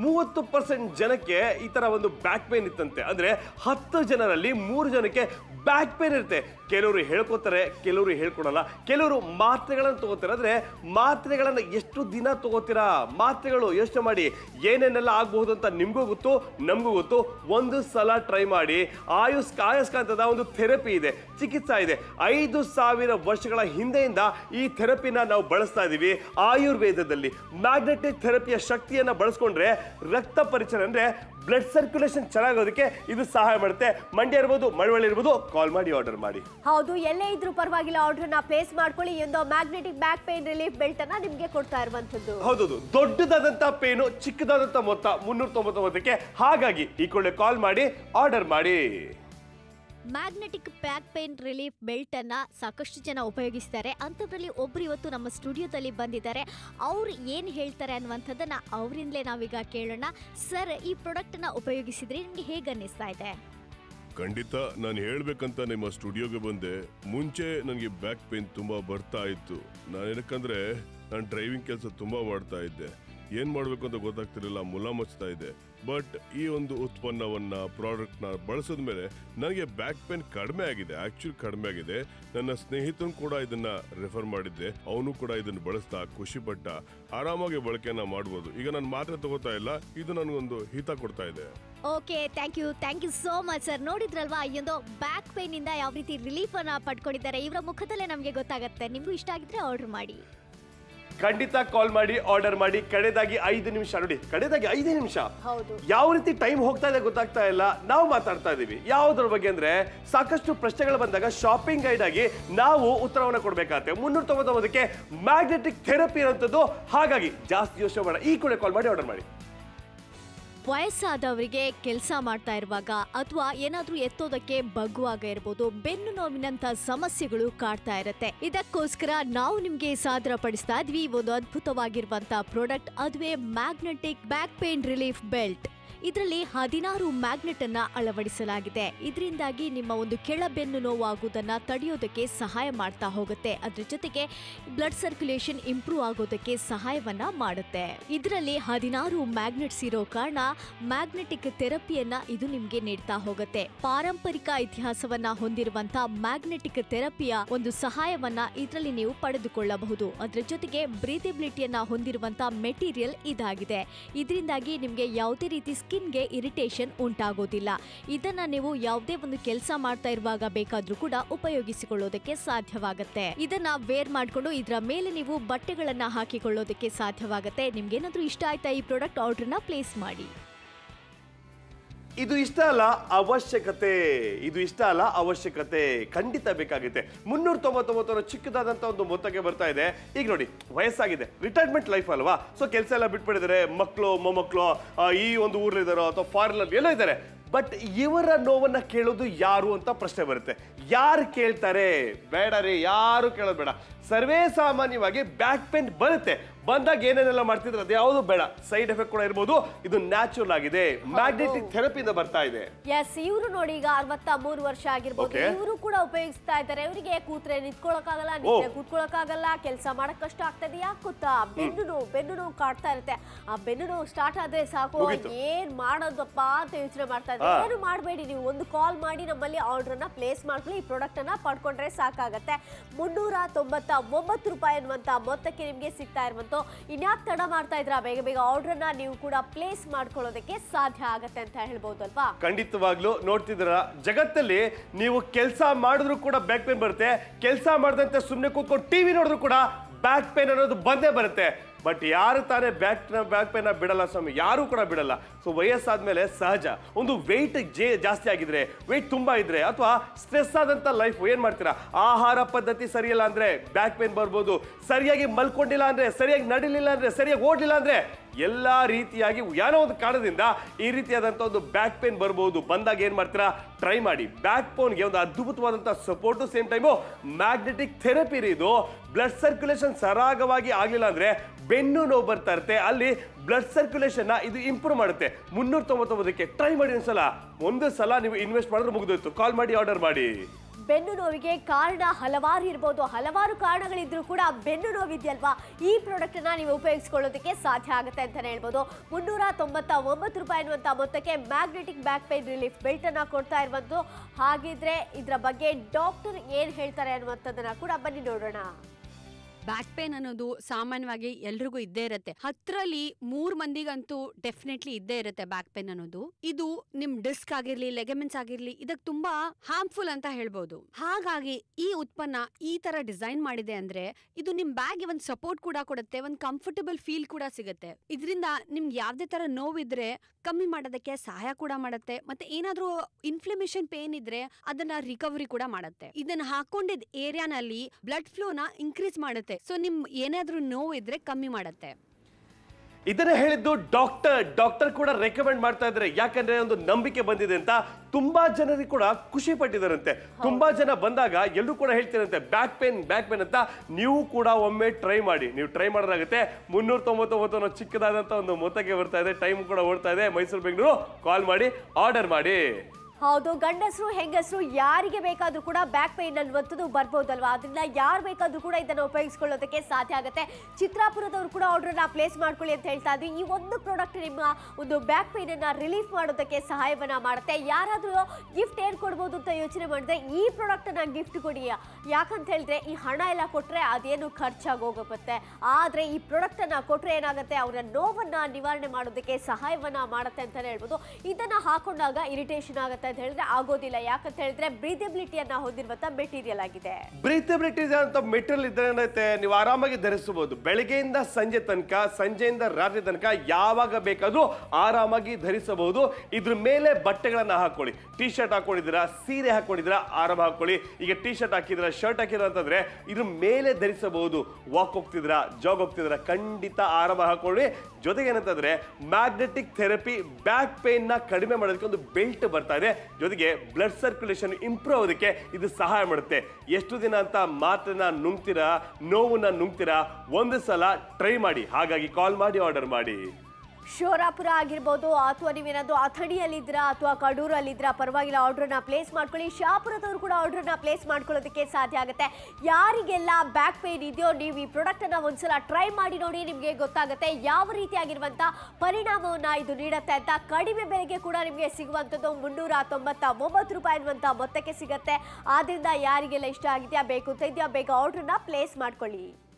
30% ಜನಕ್ಕೆ ಈ ತರ ಒಂದು ಬ್ಯಾಕ್ ಪೇನ್ ಇತ್ತಂತೆ. ಅಂದ್ರೆ 10 ಜನರಲ್ಲಿ 3 ಜನಕ್ಕೆ ಬ್ಯಾಕ್ ಪೇನ್ ಇರುತ್ತೆ. ಕೆಲವರು ಹೇಳ್ಕೊತಾರೆ, ಕೆಲವರು ಹೇಳ್ಕೊಡಲ್ಲ. ಕೆಲವರು ಮಾತ್ರೆಗಳನ್ನು ತಗೋತಾರೆ. ಅಂದ್ರೆ ಮಾತ್ರೆಗಳನ್ನ ಎಷ್ಟು ದಿನ ತಗೋತೀರಾ, ಮಾತ್ರೆಗಳು ಯೋಚನೆ ಮಾಡಿ. ಏನೇನೆಲ್ಲ ಆಗಬಹುದು ಅಂತ ನಿಮ್ಗೂ ಗೊತ್ತು, ನಮಗೂ ಗೊತ್ತು. ಒಂದು ಸಲ ಟ್ರೈ ಮಾಡಿ. ಆಯುಷ್ಕಾಂತದ ಒಂದು ಥೆರಪಿ ಇದೆ, ಚಿಕಿತ್ಸಾ ಇದೆ. 5,000 ವರ್ಷಗಳ ಹಿಂದೆಯಿಂದ ಈ ಥೆರಪಿನ ನಾವು ಬಳಸ್ತಾ ಇದೀವಿ. ಆಯುರ್ವೇದದಲ್ಲಿ ಮ್ಯಾಗ್ನೆಟಿಕ್ ಥೆರಪಿಯ ಶಕ್ತಿಯನ್ನ ಬಳಸ್ಕೊಂಡ್ರೆ ರಕ್ತ ಪರಿಚಲನೆ ಅಂದ್ರೆ ಬ್ಲಡ್ ಸರ್ಕ್ಯುಲೇಷನ್ ಚೆನ್ನಾಗೋದಕ್ಕೆ ಇದು ಸಹಾಯ ಮಾಡುತ್ತೆ. ಮಂಡ್ಯ ಇರ್ಬೋದು, ಮಳವಳ್ಳಿ ಇರ್ಬೋದು, ಕಾಲ್ ಮಾಡಿ ಆರ್ಡರ್ ಮಾಡಿ. ಹೌದು, ಎಲ್ಲೇ ಇದ್ರೂ ಪರವಾಗಿಲ್ಲ, ಆರ್ಡರ್ನ ಪ್ಲೇಸ್ ಮಾಡ್ಕೊಳ್ಳಿ. ಒಂದು magnetic back pain relief belt ಅನ್ನ ನಿಮ್ಗೆ ಕೊಡ್ತಾ ಇರುವಂತದ್ದು. ಹೌದು, ದೊಡ್ಡದಾದಂತ ಪೇನು, ಚಿಕ್ಕದಾದಂತ ಮೊತ್ತ 399ಕ್ಕೆ. ಹಾಗಾಗಿ ಈ ಕೂಡಲೇ ಕಾಲ್ ಮಾಡಿ ಆರ್ಡರ್ ಮಾಡಿ. Magnetic back pain relief belt ಅನ್ನ ಸಾಕಷ್ಟು ಜನ ಉಪಯೋಗಿಸ್ತಾರೆ. ಅಂಥದ್ರಲ್ಲಿ ಒಬ್ರು ಇವತ್ತು ನಮ್ಮ ಸ್ಟುಡಿಯೋದಲ್ಲಿ ಬಂದಿದ್ದಾರೆ. ಅವ್ರು ಏನು ಹೇಳ್ತಾರೆ ಅನ್ನುವಂಥದ್ದನ್ನ ಅವರಿಂದಲೇ ನಾವೀಗ ಕೇಳೋಣ. ಸರ್, ಈ ಪ್ರಾಡಕ್ಟ್ ಅನ್ನ ಉಪಯೋಗಿಸಿದ್ರೆ ನಿಮ್ಗೆ ಹೇಗೆ ಅನ್ನಿಸ್ತಾ ಇದೆ? ಖಂಡಿತ ನಾನು ಹೇಳ್ಬೇಕಂತ ನಿಮ್ಮ ಸ್ಟುಡಿಯೋಗೆ ಬಂದೆ. ಮುಂಚೆ ನನಗೆ ಬ್ಯಾಕ್ ಪೇನ್ ತುಂಬಾ ಬರ್ತಾ ಇತ್ತು. ಯಾಕಂದ್ರೆ ನಾನು ಡ್ರೈವಿಂಗ್ ಕೆಲಸ ತುಂಬಾ ಮಾಡ್ತಾ ಇದ್ದೆ. ಏನ್ ಮಾಡ್ಬೇಕು ಅಂತ ಗೊತ್ತಾಗ್ತಿರಲಿಲ್ಲ, ಮುಲಾಮಚ್ತಾ ಇದೆ. ಬಟ್ ಈ ಒಂದು ಉತ್ಪನ್ನವನ್ನ ಪ್ರಾಡಕ್ಟ್ನ ಬಳಸಿದ ಮೇಲೆ ನನಗೆ ಬ್ಯಾಕ್ ಪೇನ್ ಕಡಿಮೆ ಆಗಿದೆ. ಆಕ್ಚುಲಿ ಕಡಿಮೆ ಆಗಿದೆ. ನನ್ನ ಸ್ನೇಹಿತನು ಕೂಡ ಇದನ್ನ ರೆಫರ್ ಮಾಡಿದ್ದೆ. ಅವನು ಕೂಡ ಇದನ್ನ ಬಳಸ್ತಾ ಖುಷಿ ಪಟ್ಟ. ಆರಾಮಾಗಿ ಬಳಕೆಯನ್ನ ಮಾಡಬಹುದು. ಈಗ ನಾನು ಮಾತ್ರೆ ತಗೋತಾ ಇಲ್ಲ, ಇದು ನನಗೊಂದು ಹಿತ ಕೊಡ್ತಾ ಇದೆ. Okay, thank you so much sir. ನೋಡಿದ್ರಲ್ವಾ, ಈ ಒಂದು ಬ್ಯಾಕ್ ಪೇನ್ ಇಂದ ಯಾವ ರೀತಿ ರಿಲೀಫ್ ಅನ್ನ ಪಡ್ಕೊಂಡಿದ್ದಾರೆ. ಇವರ ಮುಖದಲ್ಲೇ ನಮಗೆ ಗೊತ್ತಾಗುತ್ತೆ. ನಿಮ್ಗೂ ಇಷ್ಟ ಆಗಿದ್ರೆ ಆರ್ಡರ್ ಮಾಡಿ. ಖಂಡಿತ ಕಾಲ್ ಮಾಡಿ ಆರ್ಡರ್ ಮಾಡಿ. ಕಡೆದಾಗಿ 5 ನಿಮಿಷ ನೋಡಿ, ಕಡೆದಾಗಿ 5 ನಿಮಿಷ. ಹೌದು, ಯಾವ ರೀತಿ ಟೈಮ್ ಹೋಗ್ತಾ ಇದೆ ಗೊತ್ತಾಗ್ತಾ ಇಲ್ಲ. ನಾವು ಮಾತಾಡ್ತಾ ಇದೀವಿ ಯಾವುದ್ರ ಬಗ್ಗೆ ಅಂದ್ರೆ, ಸಾಕಷ್ಟು ಪ್ರಶ್ನೆಗಳು ಬಂದಾಗ ಶಾಪಿಂಗ್ ಗೈಡ್ ಆಗಿ ನಾವು ಉತ್ತರವನ್ನು ಕೊಡ್ಬೇಕಾಗತ್ತೆ. 399ಕ್ಕೆ ಮ್ಯಾಗ್ನೆಟಿಕ್ ಥೆರಪಿ ಇರುವಂತದ್ದು. ಹಾಗಾಗಿ ಜಾಸ್ತಿ ಯೋಚನೆ ಬೇಡ, ಈ ಕೂಡ ಕಾಲ್ ಮಾಡಿ ಆರ್ಡರ್ ಮಾಡಿ. ವಯಸ್ಸಾದವರಿಗೆ ಕೆಲಸ ಮಾಡ್ತಾ ಇರುವಾಗ ಅಥವಾ ಏನಾದ್ರೂ ಎತ್ತೋದಕ್ಕೆ ಬಗ್ಗುವಾಗ ಇರ್ಬೋದು, ಬೆನ್ನು ನೋವಿನಂತ ಸಮಸ್ಯೆಗಳು ಕಾಡ್ತಾ ಇರುತ್ತೆ. ಇದಕ್ಕೋಸ್ಕರ ನಾವು ನಿಮ್ಗೆ ಸಾದರ ಪಡಿಸ್ತಾ ಇದ್ವಿ ಒಂದು ಅದ್ಭುತವಾಗಿರುವಂತ ಪ್ರಾಡಕ್ಟ್. ಅದುವೇ magnetic back pain relief belt. ಇದರಲ್ಲಿ 16 ಮ್ಯಾಗ್ನೆಟ್ ಅನ್ನ ಅಳವಡಿಸಲಾಗಿದೆ. ಇದರಿಂದಾಗಿ ನಿಮ್ಮ ಒಂದು ಕೆಳಬೆನ್ನು ನೋವಾಗುವುದನ್ನ ತಡೆಯೋದಕ್ಕೆ ಸಹಾಯ ಮಾಡ್ತಾ ಹೋಗುತ್ತೆ. ಅದ್ರ ಜೊತೆಗೆ ಬ್ಲಡ್ ಸರ್ಕ್ಯುಲೇಷನ್ ಇಂಪ್ರೂವ್ ಆಗೋದಕ್ಕೆ ಸಹಾಯವನ್ನ ಮಾಡುತ್ತೆ. ಇದರಲ್ಲಿ 16 ಮ್ಯಾಗ್ನೆಟ್ಸ್ ಇರೋ ಕಾರಣ ಮ್ಯಾಗ್ನೆಟಿಕ್ ಥೆರಪಿಯನ್ನ ಇದು ನಿಮ್ಗೆ ನೀಡ್ತಾ ಹೋಗುತ್ತೆ. ಪಾರಂಪರಿಕ ಇತಿಹಾಸವನ್ನ ಹೊಂದಿರುವಂತ ಮ್ಯಾಗ್ನೆಟಿಕ್ ಥೆರಪಿಯ ಒಂದು ಸಹಾಯವನ್ನ ಇದರಲ್ಲಿ ನೀವು ಪಡೆದುಕೊಳ್ಳಬಹುದು. ಅದ್ರ ಜೊತೆಗೆ ಬ್ರೀದಬಿಲಿಟಿಯನ್ನ ಹೊಂದಿರುವಂತ ಮೆಟೀರಿಯಲ್ ಇದಾಗಿದೆ. ಇದರಿಂದಾಗಿ ನಿಮ್ಗೆ ಯಾವುದೇ ರೀತಿ ಸ್ಕಿನ್ಗೆ ಇರಿಟೇಷನ್ ಉಂಟಾಗೋದಿಲ್ಲ. ಇದನ್ನ ನೀವು ಯಾವುದೇ ಒಂದು ಕೆಲಸ ಮಾಡ್ತಾ ಇರುವಾಗ ಬೇಕಾದ್ರೂ ಕೂಡ ಉಪಯೋಗಿಸಿಕೊಳ್ಳೋದಕ್ಕೆ ಸಾಧ್ಯವಾಗುತ್ತೆ. ಇದನ್ನ ವೇರ್ ಮಾಡ್ಕೊಂಡು ಇದರ ಮೇಲೆ ನೀವು ಬಟ್ಟೆಗಳನ್ನ ಹಾಕಿಕೊಳ್ಳೋದಕ್ಕೆ ಸಾಧ್ಯವಾಗುತ್ತೆ. ನಿಮ್ಗೇನಾದ್ರೂ ಇಷ್ಟ ಆಯ್ತಾ ಈ ಪ್ರಾಡಕ್ಟ್, ಆರ್ಡರ್ನ ಪ್ಲೇಸ್ ಮಾಡಿ. ಇದು ಇಷ್ಟ ಅಲ್ಲ ಅವಶ್ಯಕತೆ, ಇದು ಇಷ್ಟ ಅಲ್ಲ ಅವಶ್ಯಕತೆ, ಖಂಡಿತ ಬೇಕಾಗುತ್ತೆ. 399 ಚಿಕ್ಕದಾದಂತ ಒಂದು ಮೊತ್ತಕ್ಕೆ ಬರ್ತಾ ಇದೆ. ಈಗ ನೋಡಿ, ವಯಸ್ಸಾಗಿದೆ, ರಿಟೈರ್ಮೆಂಟ್ ಲೈಫ್ ಅಲ್ವಾ, ಸೊ ಕೆಲಸ ಎಲ್ಲ ಬಿಟ್ಬಿಟ್ಟಿದ್ದಾರೆ, ಮಕ್ಕಳು ಮೊಮ್ಮಕ್ಕಳು ಈ ಒಂದು ಊರ್ಲಿದ್ದಾರೋ ಅಥವಾ ಫಾರಿನ್ ಎಲ್ಲೋ ಇದ್ದಾರೆ. ಬಟ್ ಇವರ ನೋವನ್ನ ಕೇಳೋದು ಯಾರು ಅಂತ ಪ್ರಶ್ನೆ ಬರುತ್ತೆ. ಯಾರು ಕೇಳ್ತಾರೆ? ಬೇಡ ರೀ, ಯಾರು ಕೇಳೋದು ಬೇಡ. ಸರ್ವೇ ಸಾಮಾನ್ಯವಾಗಿ ಬ್ಯಾಕ್ ಪೇನ್ ಬರುತ್ತೆ. ಬಂದಾಗ ಏನೇನೆಲ್ಲ ಮಾಡ್ತಿದ್ರೆ ಅದು ಯಾವುದು ಬೇಡ. ಸೈಡ್ ಎಫೆಕ್ಟ್ ಕೂಡ ಇರಬಹುದು. ಇದು ನ್ಯಾಚುರಲ್ ಆಗಿದೆ, ಮ್ಯಾಗ್ನೆಟಿಕ್ ಥೆರಪಿಯಿಂದ ಬರ್ತಾ ಇದೆ. ಎಸ್, ಇವರು ನೋಡಿ ಈಗ 63 ವರ್ಷ ಆಗಿರ್ಬೋದು, ಇವರು ಕೂಡ ಉಪಯೋಗಿಸ್ತಾ ಇದ್ದಾರೆ. ಇವರಿಗೆ ಕೂತ್ರೆ ನಿಂತ್ಕೊಳಕ್ಕಾಗಲ್ಲ, ನಿಂತ್ರೆ ಕೂತ್ಕೊಳಕ್ಕಾಗಲ್ಲ, ಕೆಲಸ ಮಾಡಕ್ ಕಷ್ಟ ಆಗ್ತದೆ. ಯಾಕೆ ಗೊತ್ತಾ? ಬೆನ್ನು ನೋವು ಕಾಡ್ತಾ ಇರುತ್ತೆ. ಆ ಬೆನ್ನು ನೋವು ಸ್ಟಾರ್ಟ್ ಆದ್ರೆ ಸಾಕು, ಏನ್ ಮಾಡೋದಪ್ಪ ಅಂತ ಯೋಚನೆ ಮಾಡ್ತಾ ಇದ್ದಾರೆ. ಏನು ಮಾಡಬೇಡಿ, ನೀವು ಒಂದು ಕಾಲ್ ಮಾಡಿ ನಮ್ಮಲ್ಲಿ ಆರ್ಡರ್ ನ ಪ್ಲೇಸ್ ಮಾಡ್ಕೊಳ್ಳಿ. ಈ ಪ್ರಾಡಕ್ಟ್ ಅನ್ನ ಪಡ್ಕೊಂಡ್ರೆ ಸಾಕಾಗತ್ತೆ. 399 ರೂಪಾಯಿ ಅನ್ನುವಂತ ಮೊತ್ತಕ್ಕೆ ನಿಮ್ಗೆ ಸಿಗ್ತಾ ಇರುವಂತ. ಇನ್ಯಾಕ್ ತಡ ಮಾಡ್ತಾ ಇದ್ರ? ಬೇಗ ಬೇಗ ಆರ್ಡರ್ ನ ನೀವು ಕೂಡ ಪ್ಲೇಸ್ ಮಾಡ್ಕೊಳ್ಳೋದಕ್ಕೆ ಸಾಧ್ಯ ಆಗತ್ತೆ ಅಂತ ಹೇಳ್ಬಹುದು ಅಲ್ವಾ? ಖಂಡಿತವಾಗ್ಲೂ ನೋಡ್ತಿದ್ರ, ಜಗತ್ತಲ್ಲಿ ನೀವು ಕೆಲಸ ಮಾಡಿದ್ರು ಕೂಡ ಬ್ಯಾಕ್ ಪೇನ್ ಬರುತ್ತೆ. ಕೆಲಸ ಮಾಡದಂತೆ ಸುಮ್ಮನೆ ಕೂತ್ಕೊಂಡು ಟಿವಿ ನೋಡಿದ್ರು ಕೂಡ ಬ್ಯಾಕ್ ಪೇನ್ ಅನ್ನೋದು ಬಂದೇ ಬರುತ್ತೆ. ಬಟ್ ಯಾರು ತಾನೇ ಬ್ಯಾಕ್ ಪೇನ್ ಬಿಡಲ್ಲ ಸ್ವಾಮಿ, ಯಾರು ಕೂಡ ಬಿಡಲ್ಲ. ಸೊ ವಯಸ್ಸಾದ್ಮೇಲೆ ಸಹಜ. ಒಂದು ವೆಯ್ಟ್ ಜಾಸ್ತಿ ಆಗಿದ್ರೆ, ವೆಯ್ಟ್ ತುಂಬಾ ಇದ್ರೆ, ಅಥವಾ ಸ್ಟ್ರೆಸ್ ಆದಂತ ಲೈಫ್ ಏನ್ ಮಾಡ್ತೀರಾ, ಆಹಾರ ಪದ್ಧತಿ ಸರಿಯಿಲ್ಲ ಅಂದ್ರೆ ಬ್ಯಾಕ್ ಪೇನ್ ಬರ್ಬೋದು. ಸರಿಯಾಗಿ ಮಲ್ಕೊಂಡಿಲ್ಲ ಅಂದ್ರೆ, ಸರಿಯಾಗಿ ನಡಿಲಿಲ್ಲ ಅಂದ್ರೆ, ಸರಿಯಾಗಿ ಓಡ್ಲಿಲ್ಲ ಅಂದ್ರೆ, ಎಲ್ಲಾ ರೀತಿಯಾಗಿ ಏನೋ ಒಂದು ಕಾರಣದಿಂದ ಈ ರೀತಿಯಾದಂತ ಒಂದು ಬ್ಯಾಕ್ ಪೇನ್ ಬರ್ಬೋದು. ಬಂದಾಗ ಏನ್ ಮಾಡ್ತೀರಾ, ಟ್ರೈ ಮಾಡಿ. ಬ್ಯಾಕ್ ಬೋನ್ಗೆ ಒಂದು ಅದ್ಭುತವಾದಂತಹ support, same time magnetic therapy ಇದು. ಬ್ಲಡ್ ಸರ್ಕ್ಯುಲೇಷನ್ ಸರಾಗವಾಗಿ ಆಗ್ಲಿಲ್ಲ ಅಂದ್ರೆ ಬೆನ್ನು ನೋವು ಬರ್ತಾ ಇರುತ್ತೆ, ಅಲ್ಲಿ ಬ್ಲಡ್ ಸರ್ಕ್ಯುಲೇಷನ್ ಇದು ಇಂಪ್ರೂವ್ ಮಾಡುತ್ತೆ. 399ಕ್ಕೆ ಟ್ರೈ ಮಾಡಿ. ಒಂದು ಸಲ ನೀವು ಇನ್ವೆಸ್ಟ್ ಮಾಡಿದ್ರೆ ಮುಗಿದೋಯ್ತು. ಕಾಲ್ ಮಾಡಿ, ಆರ್ಡರ್ ಮಾಡಿ. ಬೆನ್ನು ನೋವಿಗೆ ಕಾರಣ ಹಲವಾರು ಇರ್ಬೋದು, ಹಲವಾರು ಕಾರಣಗಳಿದ್ರು ಕೂಡ ಬೆನ್ನು ನೋವಿದೆಯಲ್ವಾ, ಈ ಪ್ರಾಡಕ್ಟ್ ಅನ್ನ ನೀವು ಉಪಯೋಗಿಸಿಕೊಳ್ಳೋದಕ್ಕೆ ಸಾಧ್ಯ ಆಗುತ್ತೆ ಅಂತಾನೆ ಹೇಳ್ಬೋದು. 399 ರೂಪಾಯಿ ಅನ್ನುವಂತ ಮೊತ್ತಕ್ಕೆ magnetic back pain relief belt ಅನ್ನ ಕೊಡ್ತಾ ಇರುವಂತದ್ದು. ಹಾಗಿದ್ರೆ ಇದರ ಬಗ್ಗೆ ಡಾಕ್ಟರ್ ಏನ್ ಹೇಳ್ತಾರೆ ಅನ್ನುವಂಥದ್ದನ್ನ ಕೂಡ ಬನ್ನಿ ನೋಡೋಣ. ಬ್ಯಾಕ್ ಪೇನ್ ಅನ್ನೋದು ಸಾಮಾನ್ಯವಾಗಿ ಎಲ್ರಿಗೂ ಇದ್ದೇ ಇರುತ್ತೆ. 10ರಲ್ಲಿ 3 ಮಂದಿಗಂತೂ ಡೆಫಿನೆಟ್ಲಿ ಇದ್ದೇ ಇರುತ್ತೆ ಬ್ಯಾಕ್ ಪೇನ್ ಅನ್ನೋದು. ಇದು ನಿಮ್ ಡಿಸ್ಕ್ ಆಗಿರ್ಲಿ, ಲೆಗಮೆಂಟ್ಸ್ ಆಗಿರ್ಲಿ, ಇದಕ್ ತುಂಬಾ ಹಾರ್ಮ್ಫುಲ್ ಅಂತ ಹೇಳ್ಬೋದು. ಹಾಗಾಗಿ ಈ ಉತ್ಪನ್ನ ಈ ತರ ಡಿಸೈನ್ ಮಾಡಿದೆ ಅಂದ್ರೆ ಇದು ನಿಮ್ ಬ್ಯಾಗ್ ಒಂದ್ ಸಪೋರ್ಟ್ ಕೂಡ ಕೊಡುತ್ತೆ, ಒಂದ್ ಕಂಫರ್ಟಬಲ್ ಫೀಲ್ ಕೂಡ ಸಿಗುತ್ತೆ. ಇದರಿಂದ ನಿಮ್ಗೆ ಯಾವ್ದೇ ತರ ನೋವಿದ್ರೆ ಕಮ್ಮಿ ಮಾಡೋದಕ್ಕೆ ಸಹಾಯ ಕೂಡ ಮಾಡುತ್ತೆ. ಮತ್ತೆ ಏನಾದ್ರೂ ಇನ್ಫ್ಲಮೇಷನ್ ಪೇನ್ ಇದ್ರೆ ಅದನ್ನ ರಿಕವರಿ ಕೂಡ ಮಾಡುತ್ತೆ. ಇದನ್ನ ಹಾಕೊಂಡಿದ್ ಏರಿಯಾನಲ್ಲಿ ಬ್ಲಡ್ ಫ್ಲೋನ ಇನ್ಕ್ರೀಸ್ ಮಾಡುತ್ತೆ. ಸೊ ನಿಮ್ ಏನಾದ್ರೂ ನೋವು ಇದ್ರೆ ಕಮ್ಮಿ ಮಾಡುತ್ತೆ. ಇದನ್ನ ಹೇಳಿದ್ದು ಡಾಕ್ಟರ್ ಕೂಡ ರೆಕಮೆಂಡ್ ಮಾಡ್ತಾ ಇದ್ದಾರೆ. ಯಾಕಂದ್ರೆ ಒಂದು ನಂಬಿಕೆ ಬಂದಿದೆ ಅಂತ ತುಂಬಾ ಜನರಿಗೆ ಕೂಡ ಖುಷಿ ಪಟ್ಟಿದಾರಂತೆ. ತುಂಬಾ ಜನ ಬಂದಾಗ ಎಲ್ಲರೂ ಕೂಡ ಹೇಳ್ತಿರಂತೆ ಬ್ಯಾಕ್ ಪೇನ್ ಅಂತ. ನೀವು ಕೂಡ ಒಮ್ಮೆ ಟ್ರೈ ಮಾಡಿ. ನೀವು ಟ್ರೈ ಮಾಡೋದಾಗುತ್ತೆ. 399 ಚಿಕ್ಕದಾದಂತ ಒಂದು ಮೊತ್ತಕ್ಕೆ ಬರ್ತಾ ಇದೆ. ಟೈಮ್ ಕೂಡ ಓಡ್ತಾ ಇದೆ. ಮೈಸೂರು ಬೆಂಗಳೂರು ಕಾಲ್ ಮಾಡಿ, ಆರ್ಡರ್ ಮಾಡಿ. ಹೌದು, ಗಂಡಸರು ಹೆಂಗಸರು ಯಾರಿಗೆ ಬೇಕಾದ್ರೂ ಕೂಡ ಬ್ಯಾಕ್ ಪೇನ್ ಅನ್ನುವಂಥದ್ದು ಬರ್ಬೋದಲ್ವಾ. ಅದರಿಂದ ಯಾರು ಬೇಕಾದ್ರೂ ಕೂಡ ಇದನ್ನು ಉಪಯೋಗಿಸ್ಕೊಳ್ಳೋದಕ್ಕೆ ಸಾಧ್ಯ ಆಗುತ್ತೆ. ಚಿತ್ರಾಪುರದವರು ಕೂಡ ಆರ್ಡರ್ನ ಪ್ಲೇಸ್ ಮಾಡ್ಕೊಳ್ಳಿ ಅಂತ ಹೇಳ್ತಾ ಇದ್ವಿ. ಈ ಒಂದು ಪ್ರಾಡಕ್ಟ್ ನಿಮ್ಮ ಒಂದು ಬ್ಯಾಕ್ ಪೇನ್ ಅನ್ನ ರಿಲೀಫ್ ಮಾಡೋದಕ್ಕೆ ಸಹಾಯವನ್ನ ಮಾಡುತ್ತೆ. ಯಾರಾದ್ರೂ ಗಿಫ್ಟ್ ಏನ್ ಕೊಡ್ಬೋದು ಅಂತ ಯೋಚನೆ ಮಾಡಿದ್ರೆ ಈ ಪ್ರಾಡಕ್ಟ್ ಅನ್ನ ಗಿಫ್ಟ್ ಕೊಡಿ. ಯಾಕಂತ ಹೇಳಿದ್ರೆ ಈ ಹಣ ಎಲ್ಲ ಕೊಟ್ರೆ ಅದೇನು ಖರ್ಚಾಗಿ ಹೋಗುತ್ತೆ. ಆದ್ರೆ ಈ ಪ್ರಾಡಕ್ಟ್ ಅನ್ನ ಕೊಟ್ರೆ ಏನಾಗುತ್ತೆ, ಅವರ ನೋವನ್ನ ನಿವಾರಣೆ ಮಾಡೋದಕ್ಕೆ ಸಹಾಯವನ್ನ ಮಾಡುತ್ತೆ ಅಂತಾನೆ ಹೇಳ್ಬೋದು. ಇದನ್ನ ಹಾಕೊಂಡಾಗ ಇರಿಟೇಷನ್ ಆಗುತ್ತೆ ಅಂತ ಹೇಳಿದ್ರೆ ಆಗೋದಿಲ್ಲ. ಯಾಕಂತ ಹೇಳಿದ್ರೆ ಬ್ರೀಥೆಬಿಲಿಟಿಯನ್ನ ಹೊಂದಿರುವಂತ ಮೆಟೀರಿಯಲ್ ಆಗಿದೆ. ಬ್ರೀಥೆಬಿಲಿಟಿ ಅಂತ ಮೆಟೀರಿಯಲ್ ಇದ್ರೆ ನೀವು ಆರಾಮಾಗಿ ಧರಿಸಬಹುದು. ಬೆಳಗ್ಗೆಯಿಂದ ಸಂಜೆ ತನಕ, ಸಂಜೆಯಿಂದ ರಾತ್ರಿ ತನಕ ಯಾವಾಗ ಬೇಕಾದ್ರೂ ಆರಾಮಾಗಿ ಧರಿಸಬಹುದು. ಇದ್ರ ಮೇಲೆ ಬಟ್ಟೆಗಳನ್ನ ಹಾಕೊಳ್ಳಿ. ಟಿ ಶರ್ಟ್ ಹಾಕೊಂಡಿದ್ದೀರಾ, ಸೀರೆ ಹಾಕೊಂಡಿದ್ದೀರಾ, ಆರಾಮ ಹಾಕೊಳ್ಳಿ. ಈಗ ಟಿ ಶರ್ಟ್ ಹಾಕಿದ್ರ, ಶರ್ಟ್ ಹಾಕಿದ್ರ ಅಂತಂದ್ರೆ ಇದ್ರ ಮೇಲೆ ಧರಿಸಬಹುದು. ವಾಕ್ ಹೋಗ್ತಿದ್ರ, ಜಾಗ್ ಹೋಗ್ತಿದ್ರ, ಖಂಡಿತ ಆರಾಮ ಹಾಕೊಳ್ಳಿ. ಜೊತೆಗೆ ಏನಂತಂದ್ರೆ ಮ್ಯಾಗ್ನೆಟಿಕ್ ಥೆರಪಿ ಬ್ಯಾಕ್ ಪೇನ್ ನ ಕಡಿಮೆ ಮಾಡೋದಕ್ಕೆ ಒಂದು ಬೆಲ್ಟ್ ಬರ್ತಾ ಇದೆ. ಜೊತೆಗೆ ಬ್ಲಡ್ ಸರ್ಕ್ಯುಲೇಷನ್ ಇಂಪ್ರೂವ್ ಆಗೋದಕ್ಕೆ ಇದು ಸಹಾಯ ಮಾಡುತ್ತೆ. ಎಷ್ಟು ದಿನ ಅಂತ ಮಾತ್ರನ ನುಂಗ್ತೀರಾ, ನೋವನ್ನ ನುಂಗ್ತೀರಾ, ಒಂದು ಸಲ ಟ್ರೈ ಮಾಡಿ. ಹಾಗಾಗಿ ಕಾಲ್ ಮಾಡಿ, ಆರ್ಡರ್ ಮಾಡಿ. ಶೋರಾಪುರ ಆಗಿರ್ಬೋದು, ಅಥವಾ ನೀವೇನಾದ್ರು ಅಥಣಿಯಲ್ಲಿದ್ದೀರಾ ಅಥವಾ ಕಡೂರಲ್ಲಿದ್ದೀರಾ, ಪರವಾಗಿಲ್ಲ, ಆರ್ಡರ್ನ ಪ್ಲೇಸ್ ಮಾಡ್ಕೊಳ್ಳಿ. ಶಾಪುರದವರು ಕೂಡ ಆರ್ಡರ್ನ ಪ್ಲೇಸ್ ಮಾಡ್ಕೊಳ್ಳೋದಕ್ಕೆ ಸಾಧ್ಯ ಆಗುತ್ತೆ. ಯಾರಿಗೆಲ್ಲ ಬ್ಯಾಕ್ ಪೇನ್ ಇದೆಯೋ ನೀವು ಈ ಪ್ರಾಡಕ್ಟ್ ಅನ್ನ ಒಂದ್ಸಲ ಟ್ರೈ ಮಾಡಿ ನೋಡಿ. ನಿಮಗೆ ಗೊತ್ತಾಗುತ್ತೆ ಯಾವ ರೀತಿಯಾಗಿರುವಂತ ಪರಿಣಾಮವನ್ನ ಇದು ನೀಡುತ್ತೆ ಅಂತ. ಕಡಿಮೆ ಬೆಲೆಗೆ ಕೂಡ ನಿಮಗೆ ಸಿಗುವಂಥದ್ದು 399 ರೂಪಾಯಿ ಅನ್ನುವಂತ ಮೊತ್ತಕ್ಕೆ ಸಿಗುತ್ತೆ. ಆದ್ರಿಂದ ಯಾರಿಗೆಲ್ಲ ಇಷ್ಟ ಆಗಿದೆಯಾ, ಬೇಕು ಅಂತ ಇದೆಯಾ, ಬೇಗ ಆರ್ಡರ್ನ ಪ್ಲೇಸ್ ಮಾಡ್ಕೊಳ್ಳಿ.